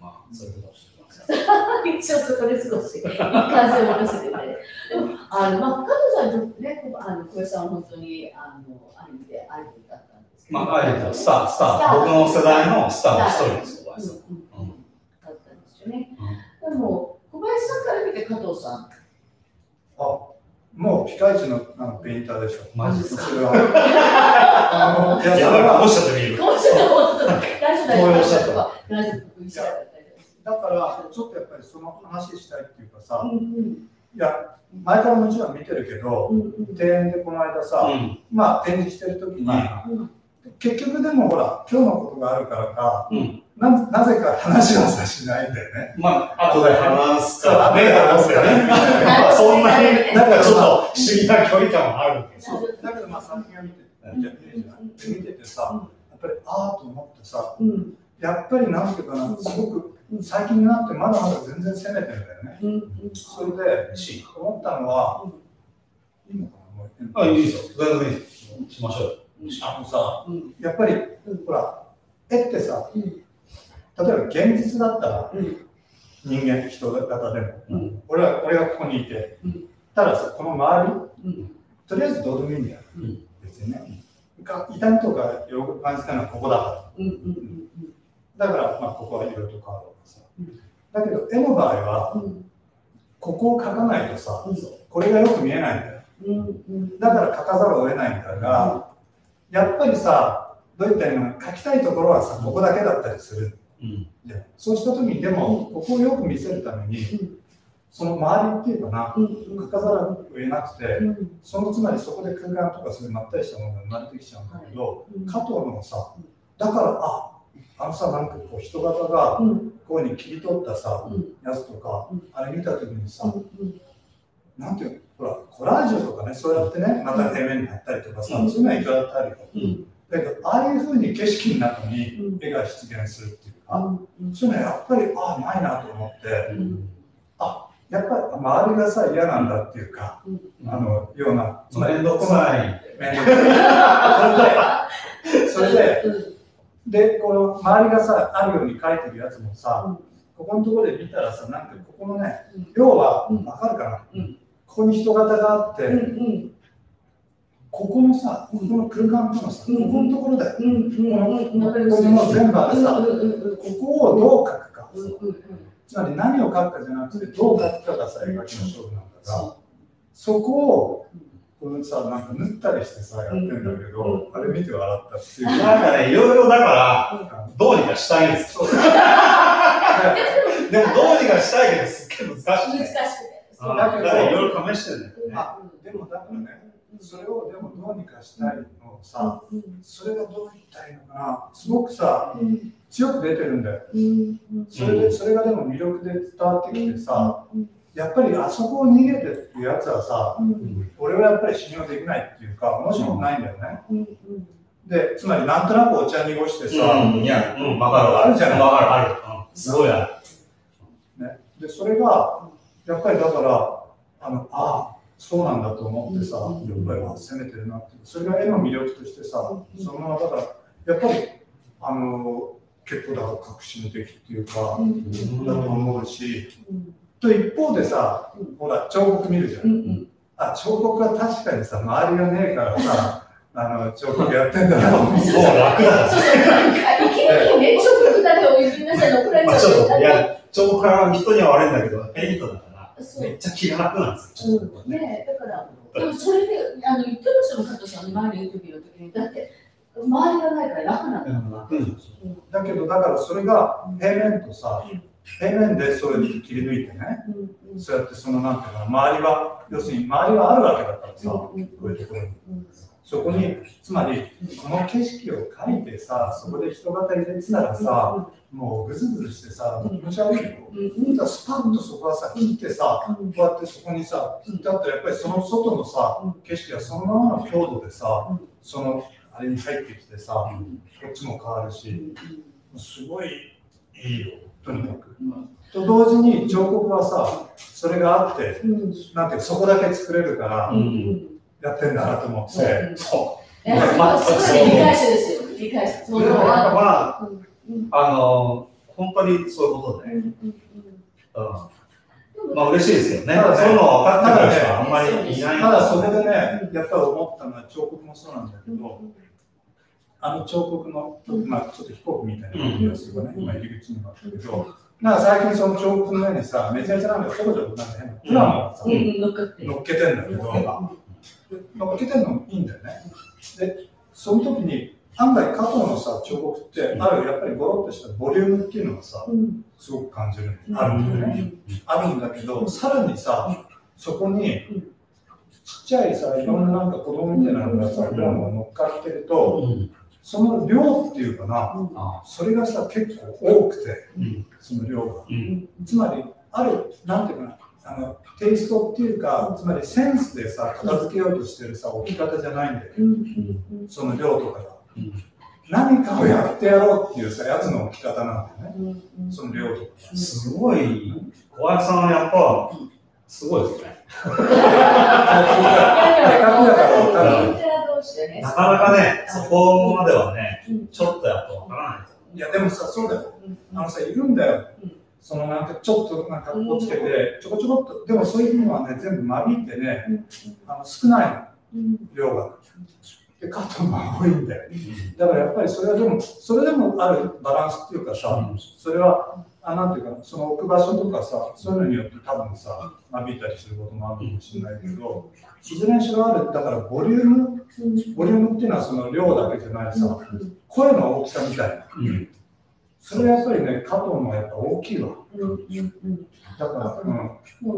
まあ、そういうことをしてます。 一応そこで少し感性を戻してて、でもあのまあ加藤さんとね、あの小江さんは本当にあのアニメでアイドルだったんですけど、 まあアイドルスタースター僕の世代のスターの一人ですよ。 だったんですよね。でも小林さんから見て加藤さん、 あ、もうピカイチのあのペインターでしょ。 マジですか。 それはあのいや、それはこうしたってみる。 こうしたら本当に大丈夫大丈夫大丈夫一緒だったりだからちょっとやっぱりその話したいっていうかさ、 うんうん、 いや前からもちろん見てるけど、 うんうん、 庭園でこの間さ、うん、まあ展示してる時に、うん、結局でもほら今日のことがあるからか、うん、な, なぜか話はさしないんだよね。 まあ後で話すからね、話すからね。そんなになんかちょっと不思議な距離感はあるんですよ。 だけどまあ作品を見て見ててさ、やっぱりああと思ってさ、うん、やっぱりなんていうかな、すごく最近になってまだまだ全然攻めてるんだよね。うん、それで思ったのは、うん、いいのかな、 あ、いいですよ。全然いいです。しましょう。 あのさ、うん、やっぱり、うん、ほら、絵ってさ、うん、例えば現実だったら、うん、人間、人型でも、うん、俺は俺がここにいて、うん、たださ、この周り、うん、とりあえずどうでもいいんだよ。うん、別にね。痛みとか喜び感じたのはここだから。うんうんうん、だから、まあ、ここは色と変わるわけさ。うん、だけど、絵の場合は、うん、ここを描かないとさ、うん、これがよく見えないんだよ。うんうん、だから描かざるを得ないんだが、うん、やっぱりさ、どういったような描きたいところはさ、ここだけだったりする。うん、そうした時に、でも、ここをよく見せるために、うん、その周りっていうかな、描かざるを得なくて、うん、そのつまりそこで空間とかそういうまったりしたものが生まれてきちゃうんだけど、うん、加藤のさ、だから、あ、あのさ、なんかこう人型がこういうふうに切り取ったさ、うん、やつとか、うん、あれ見た時にさ、うん、なんていうの、ほら、コラージュとかね、そうやってね、また平面に貼ったりとかさ、うん、そういうのはいくらだってあるよ。うん、だけど、ああいうふうに景色の中に絵が出現するっていうか、うん、そういうのはやっぱり、ああ、ないなと思って、うん、あ、やっぱり周りがさ、嫌なんだっていうか、うん、あの、ような、 面倒くさい。 面倒くさい。それで、それで、うんで、この周りがさ、あるように書いてるやつもさ、うん、ここのところで見たらさ、なんかここのね、うん、要は、わかるかな、うん、ここに人型があって、うんうん、ここのさ、ここの空間とのさ、うん、ここのところだよ。ここにも全部あるさ、ここをどう書くか。うんうん、つまり何を書くかじゃなくて、どう書くかがさ、絵描きの勝負なんだから、そこを、このさ、なんか縫ったりしてさ、やってんだけど、うん、あれ見て笑ったっていう。 なんかね、いろいろだから、どうにかしたいんですよ。でも、どうにかしたいけど、すっげえ難しい。難しくて。だからいろいろ試してるんだよね。 あ、でもだからね、それをでもどうにかしたいのをさ、それがどう言ったらいいのかな、すごくさ、強く出てるんだよ。それで、それがでも魅力で伝わってきてさ、やっぱりあそこを逃げてるやつはさ、うん、俺はやっぱり信用できないっていうか、面白くないんだよね。うんうん、で、つまりなんとなくお茶濁してさ、 うん、いや、うん、わかるあるじゃない。 わかる、ある。うん、すごいある。ね、で、それが、やっぱりだから、あの、ああ、そうなんだと思ってさ、やっぱり攻めてるなって、それが絵の魅力としてさ、そのままだから、やっぱり、あの、結構だから革新的っていうか、だと思うし、と一方でさ、うん、ほら彫刻見るじゃん、うんうん、あ、彫刻は確かにさ、周りがねえからさあの彫刻やってんだなと思ってそう楽だそうそういきなりね、彫刻だけを言って皆さんに怒られちゃう。 いや、彫刻は人には悪いんだけど、ペイントだからめっちゃ気が楽なんですよ、 うん、ね、だからでもそれであの言ってましたもん、加藤さんの前に言う時の時に、だって周りがないから楽なんだ、うん、 だけどだからそれが平面とさ、うん、平面でそれで切り抜いてね、うんうん、そうやってそのなんていうか周りは要するに周りはあるわけだからさ、うんうん、こういうところに、うん、そこにつまりこの景色を描いてさ、そこで人型入れてたらさ、うん、もうぐずぐずしてさ、気持ち悪いよ、うん、だスパッとそこはさ切ってさ、うん、こうやってそこにさ切ってあったらやっぱりその外のさ、うん、景色がそのままの強度でさ、うん、そのあれに入ってきてさ、うん、こっちも変わるし、うん、すごいいいよ。とにかく、うん、と同時に彫刻はさ、それがあって、うん、なんていうそこだけ作れるから、うん、やってんだなと思って、うん、 そう。 まあ、そこで理解してですよ。理解して。 そうだからまあ、あの本当にそういうことで、 うんうんうんうん、まあ嬉しいですけどね。 ただねそういうの分かってくる人はあんまりいない。 ただそれでね、やっぱり思ったのは彫刻もそうなんだけど、あの彫刻の、まあちょっと飛行機みたいなやつがね、今入り口にもあったけど、なんか最近その彫刻の上にさ、めちゃめちゃなんかちょこちょこなんか変なプラモがさ、乗っけてんだけど、乗っけてんのいいんだよね。で、その時に案外加藤のさ、彫刻ってあるやっぱりゴロッとしたボリュームっていうのがさ、すごく感じる、あるんだよね。あるんだけど、さらにさ、そこにちっちゃいさ、いろんななんか子供みたいなのがさ、プラモが乗っかってると、その量っていうかな、それがさ、結構多くて、その量が。つまり、ある、なんていうかな、あのテイストっていうか、つまりセンスでさ、片付けようとしてるさ、置き方じゃないんだよ。その量とかが。何かをやってやろうっていうさ、やつの置き方なんだよね。その量とか。 すごい、小林さんはやっぱ、すごいですね。なかなかね、そこまではね、ちょっとやっとわからない。 いや、でもさ、そうだよ。あのさ、いるんだよ。そのなんかちょっとなんか格好つけて、ちょこちょこっと、でもそういうのはね、全部間引いてね、あの少ないの、量が。で、カットが多いんだよ。だからやっぱりそれはでも、それでもあるバランスっていうかさ、それは、あなんていうか、その置く場所とかさ、そういうのによって多分さ、間引いたりすることもあるかもしれないけど、いずれにしろある、だからボリューム、ボリュームっていうのはその量だけじゃないさ、声の大きさみたいな。それはやっぱりね、加藤のやっぱ大きいわ。だから、うん。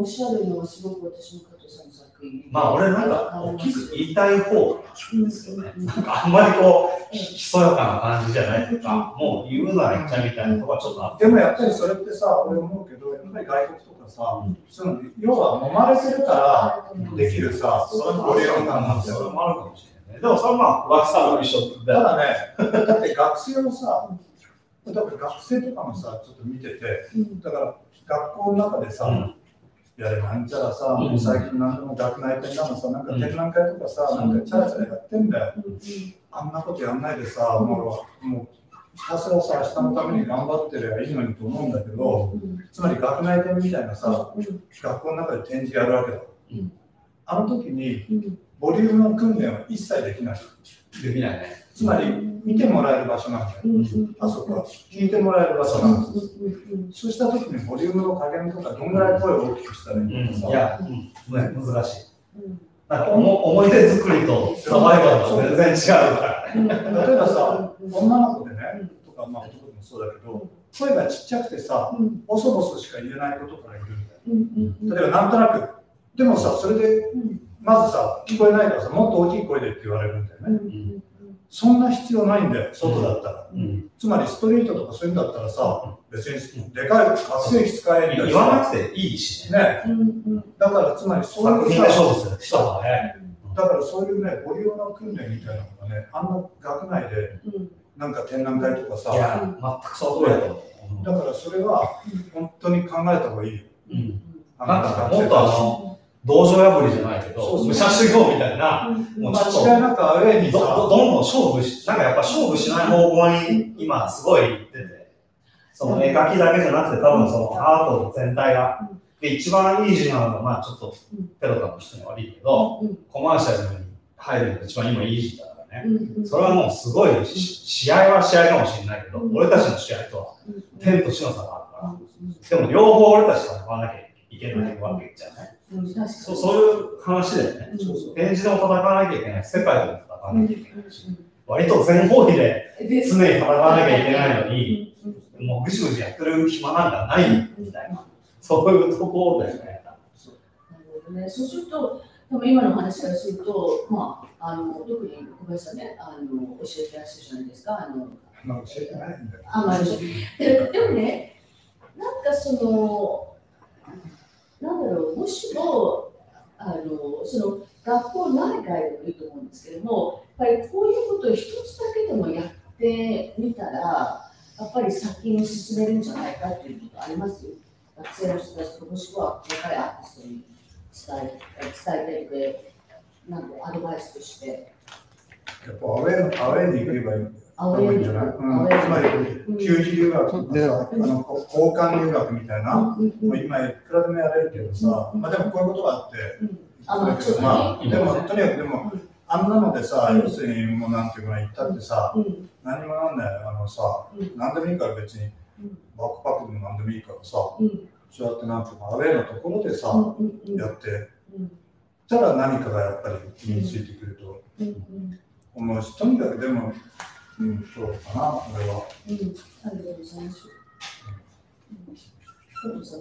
おっしゃるのはすごく私も加藤さんの作品。 まあ俺なんか大きく言いたい方ですよね。なんかあんまりこう、ひそやかな感じじゃないとか、もう言うなら言っちゃみたいなとこはちょっとあって。 でもやっぱりそれってさ、俺思うけど、やっぱり外国とかさ、その要は揉まれてるからできるさ、そのボリューム感なんてそれもあるかもしれない。でもそれはまあ、脇さんの一緒で。 ただね、だって学生をさ、だから学生とかもさ、ちょっと見てて、だから学校の中でさ、いやなんちゃらさ、もう最近なんでも学内展なのさ、なんか展覧会とかさ、なんかチャラチャラやってんだよ。あんなことやんないでさ、もう、もうひたすらさ、下のために頑張ってりゃいいのにと思うんだけど、つまり学内展みたいなさ、学校の中で展示やるわけだ。あの時に、ボリュームの訓練は一切できない。 できないね。 つまり、見てもらえる場所なんだよ。あそこは。聞いてもらえる場所なんです。そうした時にボリュームの加減とか、どんぐらい声を大きくしたらいいのかさ。 いや、難しい。なんか思い出作りとサバイバルは全然違うからね。 例えばさ、女の子でね、とか、まあ男でもそうだけど、声がちっちゃくてさ、ボソボソしか言えないことからいるんだよ。例えばなんとなく、でもさ、それで、まずさ、聞こえないからさ、もっと大きい声でって言われるんだよね。そんな必要ないんだよ、外だったら。つまりストリートとかそういうんだったらさ、別にでかい発声器使えるんだ言わなくていいしね。 だからつまりそういうさ、 だからそういうね、ボリュームの訓練みたいなのがね、あんな学内でなんか展覧会とかさ、 いや、全くその通りだと思う。 だからそれは本当に考えた方がいいよ。 なんかもっとあの、道場破りじゃないけど、武者修行みたいな、 もう間違いなくアウェイにどどんどん勝負し、なんかやっぱ勝負しない方向に今すごい行ってて、その絵描きだけじゃなくて多分そのアート全体が、で一番イージーなのが、まあちょっとペロタの人に悪いけど、コマーシャルに入るのが一番今イージーだからね。それはもうすごい、試合は試合かもしれないけど、俺たちの試合とは天と地の差があるから、でも両方俺たちと戦わなきゃいけないわけじゃない。そう、そういう話でね、展示でも戦わなきゃいけない、世界でも戦わなきゃいけないし、割と全方位で常に戦わなきゃいけないのに、もうぐしぐしやってる暇なんかないみたいな、そういうところだよね。 なるほどね。そうすると、多分今の話からすると、まあ、あの特に小林さんね、あの教えてらっしゃるじゃないですか。あのまあ、教えてないんだよ。 あ、まあ、でもね、なんかその、なんだろう、もしも、あのその学校内外でもいいと思うんですけども、やっぱりこういうことを一つだけでもやってみたら、やっぱり先に進めるんじゃないかっていうことありますよ。学生の人たちともしくは若いアーティストに伝え伝えていく、なんかアドバイスとして。 やっぱアウェイ、アウェイに行けばいいんだよ。 アウェーじゃない、うん、つまり給仕留学とかさ、あの交換留学みたいな、もう今いくらでもやれるけどさ、まあでもこういうことがあって、まあでもとにかくでもあんなのでさ、要するにもうなんていうかな言ったってさ、何もなんないあのさ、何でもいいから別にバックパックでも何でもいいからさ、そうやってなんていうかアウェーなところでさ、やってたら何かがやっぱり身についてくると思うし、とにかくでも。うん、そうかな、これは。うん、ありがとうございます。そうですね。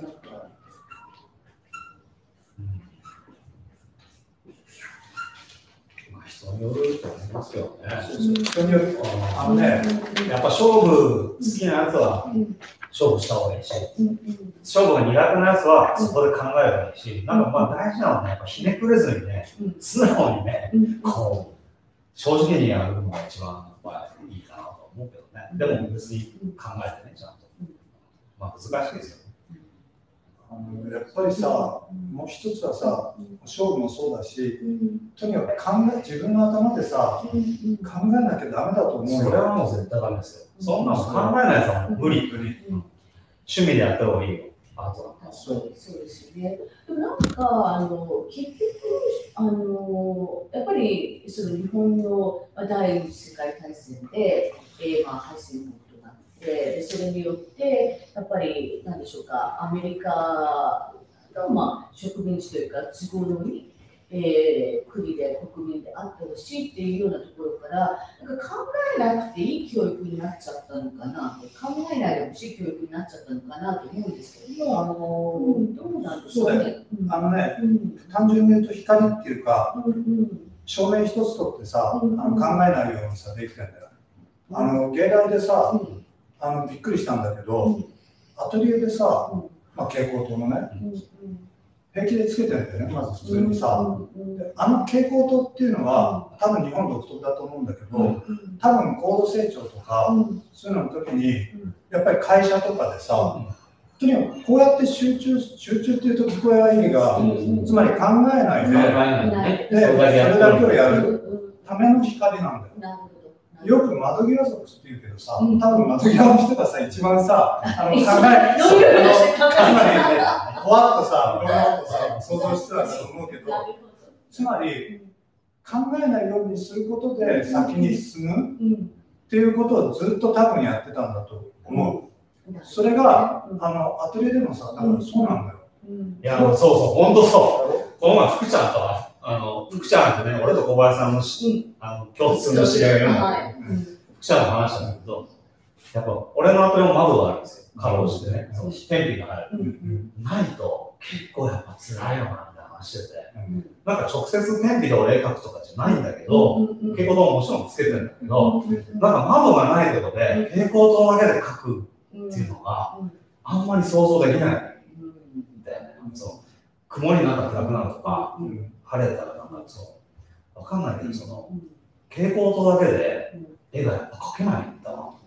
まあ、人によると思いますよね。 人による。あのね、 やっぱ勝負好きなやつは勝負した方がいいし、勝負が苦手なやつはそこで考えればいいし、なんかまあ大事なのはね、やっぱひねくれずにね、素直にね、こう、正直にやるのが一番。いいかなと思うけどね。でも別に考えてね、ちゃんと。まあ難しいですよね。 あのやっぱりさ、もう一つはさ、勝負もそうだし、とにかく考え、自分の頭でさ、考えなきゃダメだと思うよ。 それはもう絶対ダメですよ。そんなの考えないやつは無理、無理。趣味でやった方がいいよ。あとは。 そうですよね。でもなんかあの結局あのやっぱりその日本の第二次世界大戦で、えー、まあ敗戦国となってでそれによってやっぱり何でしょうかアメリカのまあ植民地というか都合のいい、えー、国で国民であってほしいっていうようなところからなんか考えなくていい教育になっちゃったのかな考えないでほしい教育になっちゃったのかなと思うんですけども、あのーうん、どうなんですかね。 あのね、うん、単純に言うと光っていうか、うんうん、照明一つとってさ、うんうん、あの考えないようにさできてんだよ。あの芸大でさ、うん、あのびっくりしたんだけど、うん、アトリエでさ、うんまあ、蛍光灯のね、うんうん平気でつけてるんだよね、まず普通にさ。であの蛍光灯っていうのは、多分日本独特だと思うんだけど、多分高度成長とか、そういうのの時に、やっぱり会社とかでさ、とにかくこうやって集中、集中っていうと聞こえはいい意味が、つまり考えないで、で、それだけをやるための光なんだよ。よく窓際族って言うけどさ、多分窓際の人がさ、一番さ、あの考え、つまりね、ほわっとさ、いろんなことさ、想像してたんだと思うけど、つまり、考えないようにすることで先に進むっていうことをずっと多分やってたんだと思う。それが、あの、アトリエでもさ、だからそうなんだよ。 いや、そうそう、本当そう。この前、福ちゃんとは、あの、福ちゃんってね、俺と小林さんのし、あの共通の知り合いが、はい、福ちゃんの話なんだけど、やっぱ俺のアトリエも窓があるんですよ。かろうじてね、その天日が入る。ないと結構やっぱ辛いよなって話してて、なんか直接天日で俺描くとかじゃないんだけど、蛍光灯ももちろんつけてるんだけど、なんか窓がないところで蛍光灯だけで描くっていうのがあんまり想像できないみたいな。そう曇りになったら暗くなるとか、晴れたらなんかそうわかんないけど、その蛍光灯だけで絵がやっぱ描けないんだなと思って。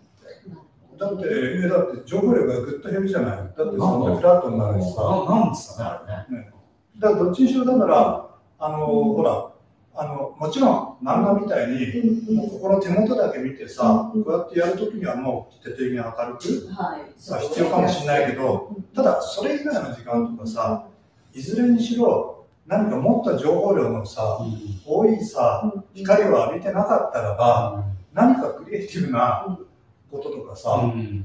だって絵だって情報量がぐっと減るじゃない。だってそんなフラットになるしさ。 なんですかねあれね。ねだからどっちにしろだからあの、うん、ほらあのもちろん漫画みたいに、うん、もうここの手元だけ見てさ、うん、こうやってやるときにはもう徹底的に明るく、はい、必要かもしれないけど、ただそれ以外の時間とかさ、いずれにしろ何か持った情報量のさ、うん、多いさ、光を浴びてなかったらば、うん、何かクリエイティブなこととかさ、うん、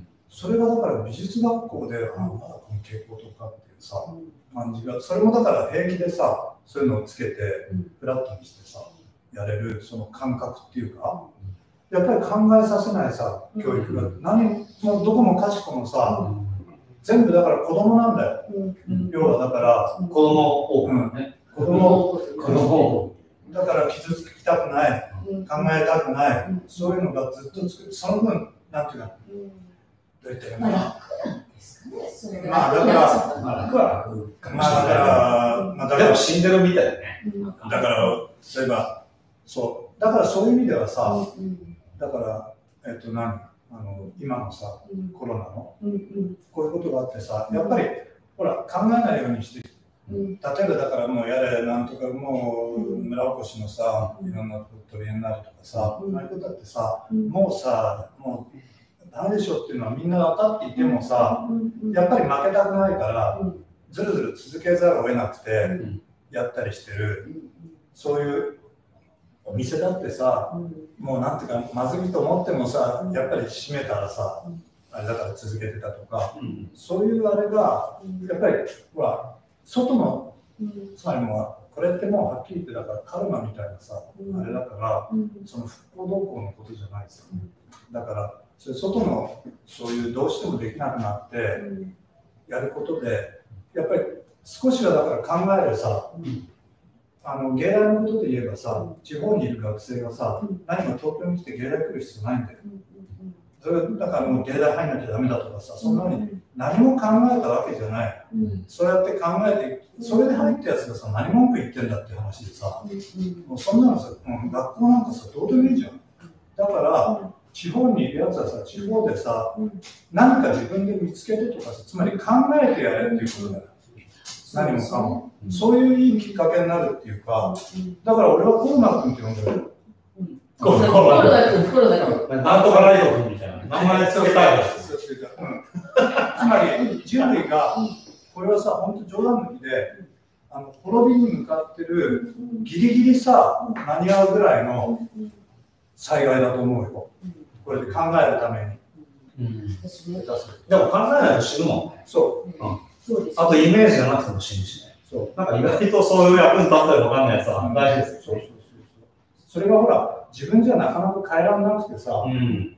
それがだから美術学校で、あ、まだこの蛍光灯かっていうさ、感じが、それもだから平気でさ、そういうのをつけて、フラットにしてさ、やれるその感覚っていうか、やっぱり考えさせないさ、教育が、何もどこもかしこもさ、全部だから子供なんだよ。要はだから、 子供を、ね、 子供を、子供だから傷つきたくない、考えたくない、そういうのがずっと作る、その分、なんていうか、どういったらいいのかな。まあだから、 まあ楽は楽かもしれない。 まあだから、まあだから死んでるみたいだね。 だから、そういえば、そう、だからそういう意味ではさ、だから、えっと何、あの、今のさ、コロナの、こういうことがあってさ、やっぱり、ほら、考えないようにして例えばだからもうやれなんとかもう村おこしのさ、いろんな取り合いになるとかさ、そういうことだってさ、もうさ、もうダメでしょっていうのはみんな分かっていてもさ、やっぱり負けたくないから、ずるずる続けざるを得なくてやったりしてる、そういうお店だってさ、もうなんていうかまずいと思ってもさ、やっぱり閉めたらさ、あれだから続けてたとか、そういうあれがやっぱりほら外の、つまりもうこれってもうはっきり言ってだからカルマみたいなさ、あれだから、その復興動向のことじゃないですよ、だからそれ外のそういうどうしてもできなくなってやることでやっぱり少しはだから考えるさ、あの芸大のことで言えばさ、地方にいる学生がさ、何も東京に来て芸大来る必要ないんだよ。それだからもう芸大入んなきゃダメだとかさ、そんなに何も考えたわけじゃない。そうやって考えて、それで入ったやつがさ、何文句言ってんだっていう話でさ、もうそんなのさ、もう学校なんかさ、どうでもいいじゃん。だから、地方にいるやつはさ、地方でさ、何か自分で見つけてとかさ、つまり考えてやれっていうことだよ。何もかも。そういういいきっかけになるっていうか、だから俺はコロナ君って呼んでる。 コロナ君、コロナ君。なんとかライド君みたいな。名前つけたいです。 つまり人類が、これはさ、本当冗談抜きで、あの滅びに向かってるギリギリさ、間に合うぐらいの災害だと思うよ。これで考えるために。うん、 でも考えないと死ぬもんね。 そう。 うん、あとイメージがなくても死ぬしね。そう。なんか意外とそういう役に立ったりわかんないやつは大事ですよね。 それがほら、自分じゃなかなか変えられなくてさ、うん、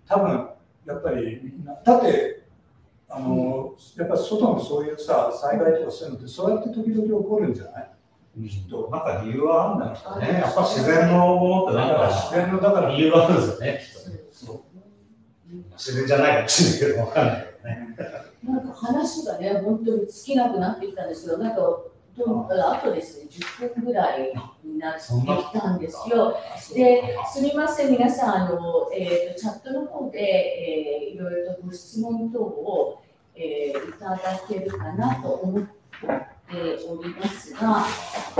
多分やっぱり、だって、あの、やっぱり外のそういうさ、災害とかそういうのって、そうやって時々起こるんじゃない？きっと。 なんか理由はあるんだろうね。やっぱ自然のものってなんか自然のだから理由があるんですよね、きっとね。そう。自然じゃないかもしれないけど、わかんないけどね。 なんか話がね、本当に尽きなくなってきたんですけど、なんか、あとですね、じゅっぷんぐらいになってきたんですよ。で、すみません、皆さん、あのえー、とチャットの方で、えー、いろいろとご質問等を、えー、いただけるかなと思っておりますが、な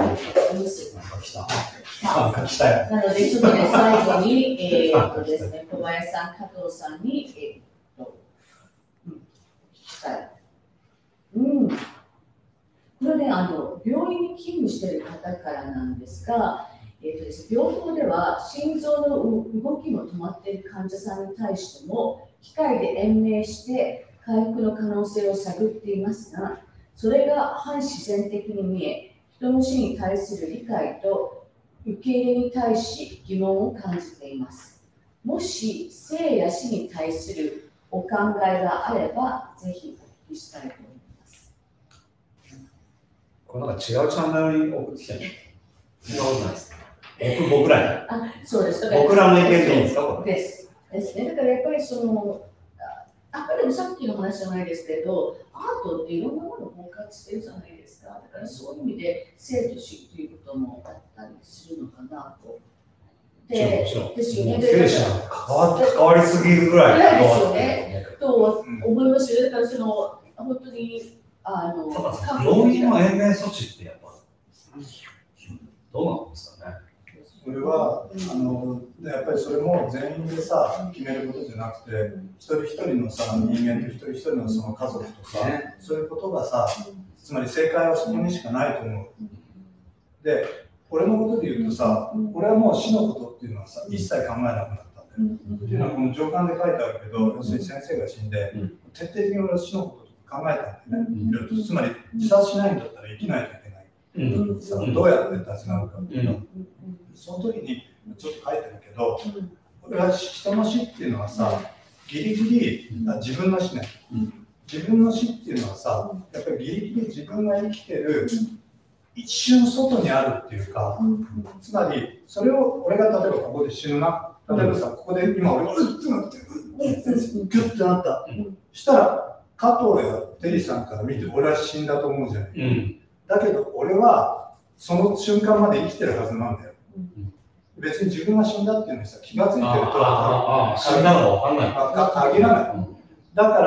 ので、ちょっとね、最後に、えーとですね、小林さん、加藤さんに、えー、と聞きたい。うんこれね、あの病院に勤務している方からなんですが、えーとですね、病棟では心臓の動きも止まっている患者さんに対しても機械で延命して回復の可能性を探っていますが、それが反自然的に見え、人の死に対する理解と受け入れに対し疑問を感じています。もし生や死に対するお考えがあれば、ぜひお聞きしたいと思います。 これなんか違うチャンネルに送ってきてる。そんなことないですか。僕、僕らに。 あ、そうです。 僕らの意見でいいんですか、これ。 です。ですね。だからやっぱりその、あくまでもさっきの話じゃないですけど、アートっていろんなものを包括してるじゃないですか。だからそういう意味で生と死ということもあったりするのかなと。で、ですよね。 生死なんて関わ関わりすぎるぐらい関わる。ですよね。と思いますよ。だからその、本当に、あの、 病院の延命措置ってやっぱ、どうなんですかね。 それは、あの、やっぱりそれも全員でさ、決めることじゃなくて、一人一人のさ、人間と一人一人のその家族とか、そういうことがさ、つまり正解はそこにしかないと思う。で、俺のことで言うとさ、俺はもう死のことっていうのはさ、一切考えなくなったんだよ。っていうのはこの上巻で書いてあるけど、要するに先生が死んで、徹底的に俺は死のこと考えたんだよね。つまり自殺しないんだったら生きないといけない。うん、どうやって立ち直るかっていうの、うん、その時にちょっと書いてるけど、これは人の死っていうのはさ、ギリギリ、うん、自分の死ね、うん、自分の死っていうのはさ、やっぱりギリギリ自分が生きてる一瞬外にあるっていうか、うん、つまりそれを俺が例えばここで死ぬな、例えばさ、ここで今俺がうっってなって、うっギュッてなった、うん、したら加藤やテリーさんから見て俺は死んだと思うじゃない。うん、だけど俺はその瞬間まで生きてるはずなんだよ。うん、別に自分が死んだっていうのにさ気がついてると死んだのは分かんない。 限らない。だから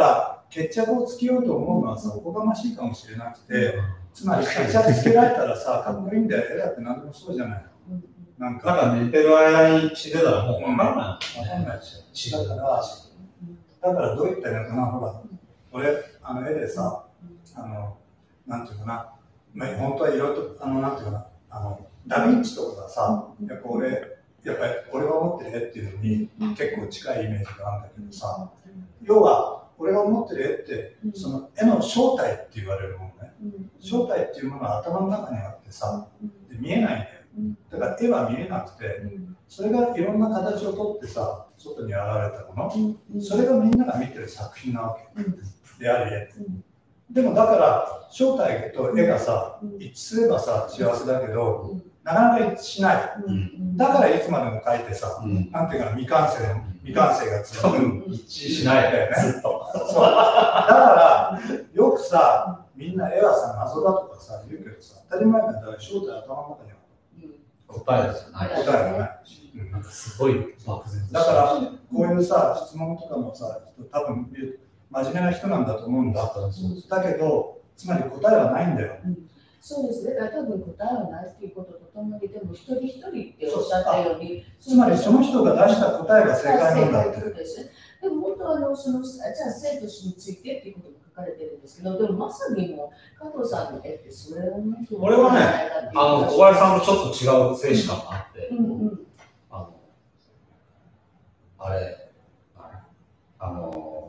決着をつけようと思うのはさ、おこがましいかもしれなくて、つまり決着つけられたらさ、かっこいいんだよ、絵だって何でもそうじゃないの。なんか、 なんか寝てる間に死んでたらもう分からない。 分かんないし、だから、だからどういったらいいのかな、ほら、俺、あの絵でさ、あの、なんていうかな、まあ、本当はいろいろと、あの、なんていうかな、あの、ダヴィンチとかがさ、やっぱ俺、やっぱり俺が思ってる絵っていうのに結構近いイメージがあるんだけどさ、要は俺が思ってる絵ってその絵の正体って言われるものね、正体っていうものは頭の中にあってさ、で見えないんだよ。だから絵は見えなくて、それがいろんな形をとってさ、外に現れたもの、それがみんなが見てる作品なわけであり絵。でもだから正体と絵がさ、一致すればさ幸せだけど、なかなか一致しない。だからいつまでも描いてさ、なんていうかな、未完成の未完成が続く。 一致しないだよね。ずっと。 そう。だからよくさ、みんな絵はさ謎だとかさ言うけどさ、当たり前なんだから正体頭の中にある。 答えじゃない。 答えがないし。 なんかすごい漠然と。 だからこういうさ質問とかもさ、多分真面目な人なんだと思うんだ。だけどつまり答えはないんだよ。 そうですね。だから多分答えはないっていうこととともに、でも一人一人っておっしゃったように、 つまりその人が出した答えが正解なんだって。 でも本当はあのそのじゃあ生と死についてっていうことも書かれてるんですけど、でもまさにも加藤さんの絵ってそれをね、 俺はね、あの小林さんとちょっと違う静止感があって、あのあれ、あの。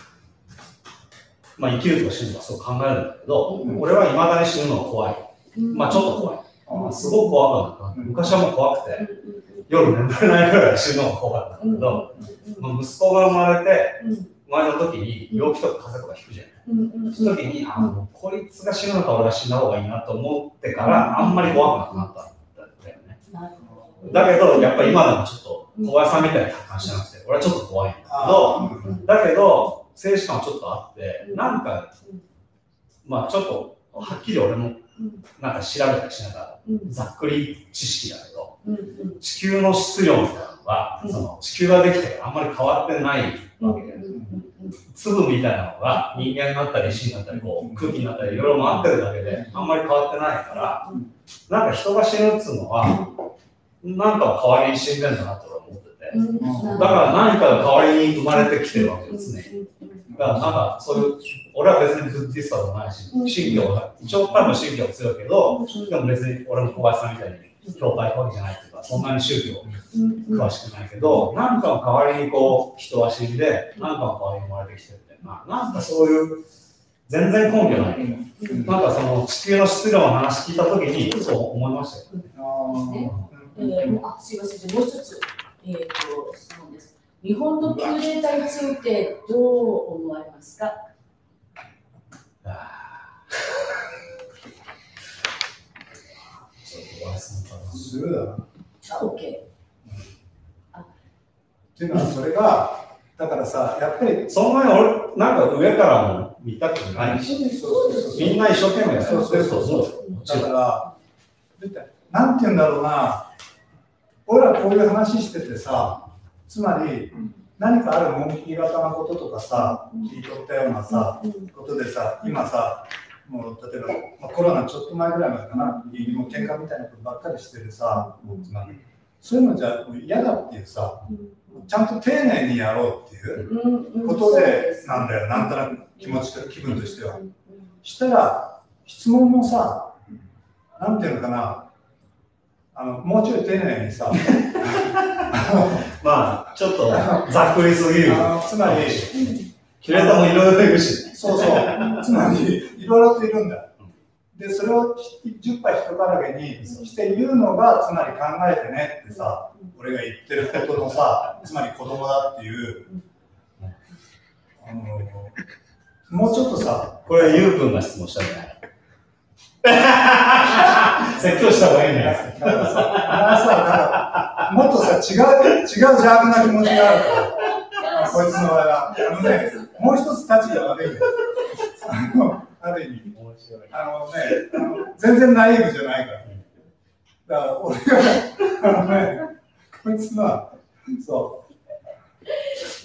まあ生きるとか死ぬとかそう考えるんだけど、うん、俺はいまだに死ぬのが怖い。うん、まあちょっと怖い。うん、すごく怖くなった。昔はもう怖くて、うん、夜眠れないぐらい死ぬのが怖かったんだけど、うん、息子が生まれて、生まれの時に病気とか風邪とかひくじゃない。その時に、あの、こいつが死ぬのか俺が死んだ方がいいなと思ってから、あんまり怖くなくなったんだよね。だけど、やっぱり今でもちょっと小林さんみたいな感じじゃなくて、俺はちょっと怖いんだけど、だけど、静止感はちょっとあって、なんか、まあちょっとはっきり俺もなんか調べたりしながら、ざっくり知識だけど、地球の質量みたいなのが、その地球ができてからあんまり変わってないわけで、粒みたいなのが人間になったり石になったりこう空気になったりいろいろ回ってるだけであんまり変わってないから、なんか人が死ぬっつうのは、なんか代わりに死んでんだなと俺は思ってて、だから何かが代わりに生まれてきてるわけですね。だからなんかそういう、俺は別にブッディストでもないし、信教が、一応彼の信教は強いけど、でも別に俺も小林さんみたいに教会行くわけじゃないっていうか、そんなに宗教詳しくないけど、何かの代わりにこう人は死んで、何かの代わりに生まれてきてるみたいな、なんかそういう、全然根拠ないけど、なんかその地球の質量の話聞いたときに、そう思いましたよね。 あ、すいません、もう一つ、えっと、質問です。日本の旧データについてどう思われますか？ すぐだな。 あ、OK。 っていうのは、それが、だからさ、やっぱり、 そんなに俺、なんか上からも見たくないし、みんな一生懸命やる。 そうそうそうそう。だから、なんて言うんだろうな、俺らこういう話しててさ、つまり、何かある紋切り型なこととかさ、聞いとったようなさ、ことでさ、今さ、もう例えば、まあ、コロナちょっと前ぐらいまでかな、もう喧嘩みたいなことばっかりしてるさ、つまり、そういうのじゃ嫌だっていうさ、ちゃんと丁寧にやろうっていうことでなんだよ、なんとなく気持ちと気分としては。したら、質問もさ、なんていうのかな、あのもうちょい丁寧にさ、 まあ、ちょっとざっくりすぎる。 つまり、 キュレーターもいろいろいるし、 そうそう、つまり、いろいろといるんだ。で、それをじゅっぱい人からげにして言うのが、つまり考えてねってさ、俺が言ってることのさ、つまり子供だっていう、あのもうちょっとさ、 これ、ゆうくんが質問したんじゃない説教した方がいいんじゃないですか。だからさ、さもっとさ、違う、違う邪悪な気持ちがあるから、こいつの場合は、あのね、もう一つ立ちが悪いんだよ。あの、ある意味、あのね、あの全然ナイーブじゃないから。だから、俺が、あのね、こいつは、そう。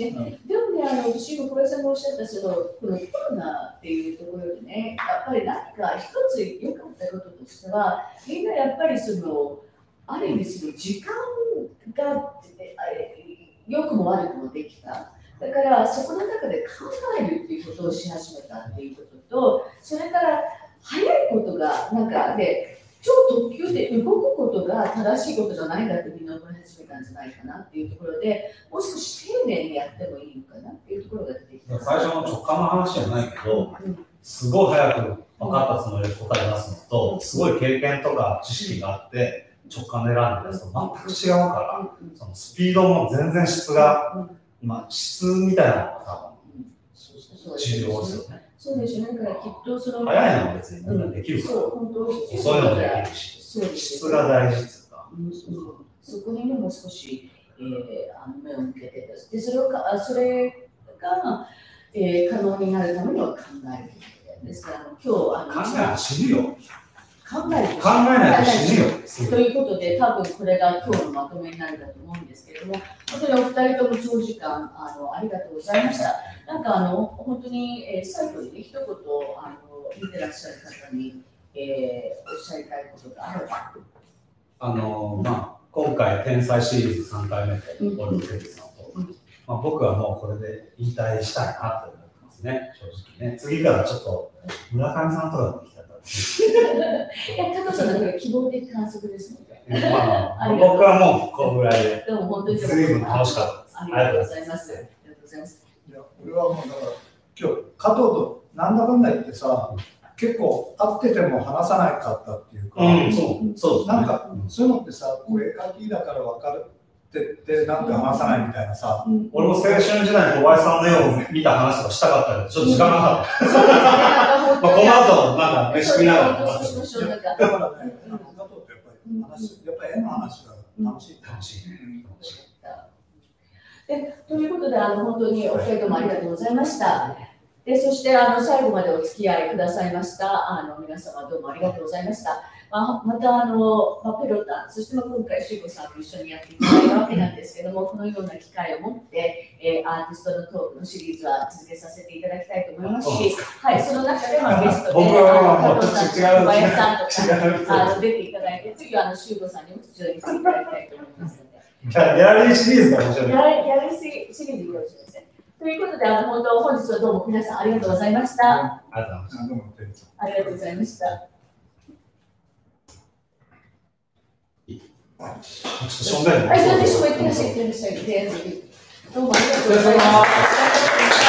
ででもね、あの私も小林さんがおっしゃったそのこのコロナっていうところでね、やっぱり何か一つ良かったこととしては、みんなやっぱりそのある意味その時間が良くも悪くもできた。だからそこの中で考えるっていうことをし始めたっていうことと、それから早いことがなんかで超特急で動くことが正しいことじゃないんだってみんな思い始めたんじゃないかなっていうところで、もう少し丁寧にやってもいいのかなっていうところが出てきた。 最初の直感の話じゃないけど、うん、すごい早く分かったつもりで答え出すのと、うん、すごい経験とか知識があって直感で選んでるやつと全く違うから、うん、そのスピードも全然質が、うんまあ、質みたいなのが多分重要ですよね。 そうですよね。だからきっとその早いのは別にみんなできるから、 そう本当遅いのもできるし、質が大事ですか、 うん、そこにも少し、えー、あの目を向けてでそれをかそれが、えー、可能になるためには考えるですから今日あの考えは死ぬよ。 考える考えないと死ぬよ。 ということで、多分これが今日のまとめになるんだと思うんですけれども、本当にお二人とも長時間あのありがとうございました。なんかあの本当に、えー、最後に、ね、一言あの見てらっしゃる方に、えー、おっしゃりたいことがあれば。 あのまあ、今回、天才シリーズさんかいめで、オルフェルさんと、うんまあ、僕はもうこれで引退したいなと思ってますね、正直ね。次からちょっと村上さんとかできたら。 いや、加藤さんだから希望的観測ですので。 まあ、僕はもうこのぐらいで。 でも本当に随分楽しかったです。 ありがとうございます。ありがとうございます。 いや、俺はもうだから今日加藤となんだかんだ言ってさ、結構会ってても話さないかったっていうか、 うん、そうそう、 なんかそういうのってさ、これ書きだから分かるってってなんか話さないみたいなさ。 うん、俺も青春時代に小林さんの絵を見た話とかしたかったけど、ちょっと時間がなかった。まあこの後なんか飯食いながら。だからね、加藤とやっぱり話、やっぱり絵の話が楽しい楽しい。 でということで、あの本当にお二人ともありがとうございました。でそしてあの最後までお付き合いくださいましたあの皆様どうもありがとうございました。まあ、またあの、まあ、ペロタン、そしてまあ今回、シュウゴさんと一緒にやっていただいたわけなんですけども、このような機会を持って、えー、アーティストのトークのシリーズは続けさせていただきたいと思いますし、はい、その中でまあゲストで、加藤さんと小林さんとかあの出ていただいて、次はあのシュウゴさんにも非常に来ていただきたいと思いますので。 ギャラリーシリーズが面白い。ギャラリーシリーズよろしいですね。ということで、あの本当、本日はどうも皆さんありがとうございました。 ありがとうございました。 ありがとうございました。 ちょっと正面。 はい、そうです。こうやってらっしゃい、いってらっしゃい。どうもありがとうございました。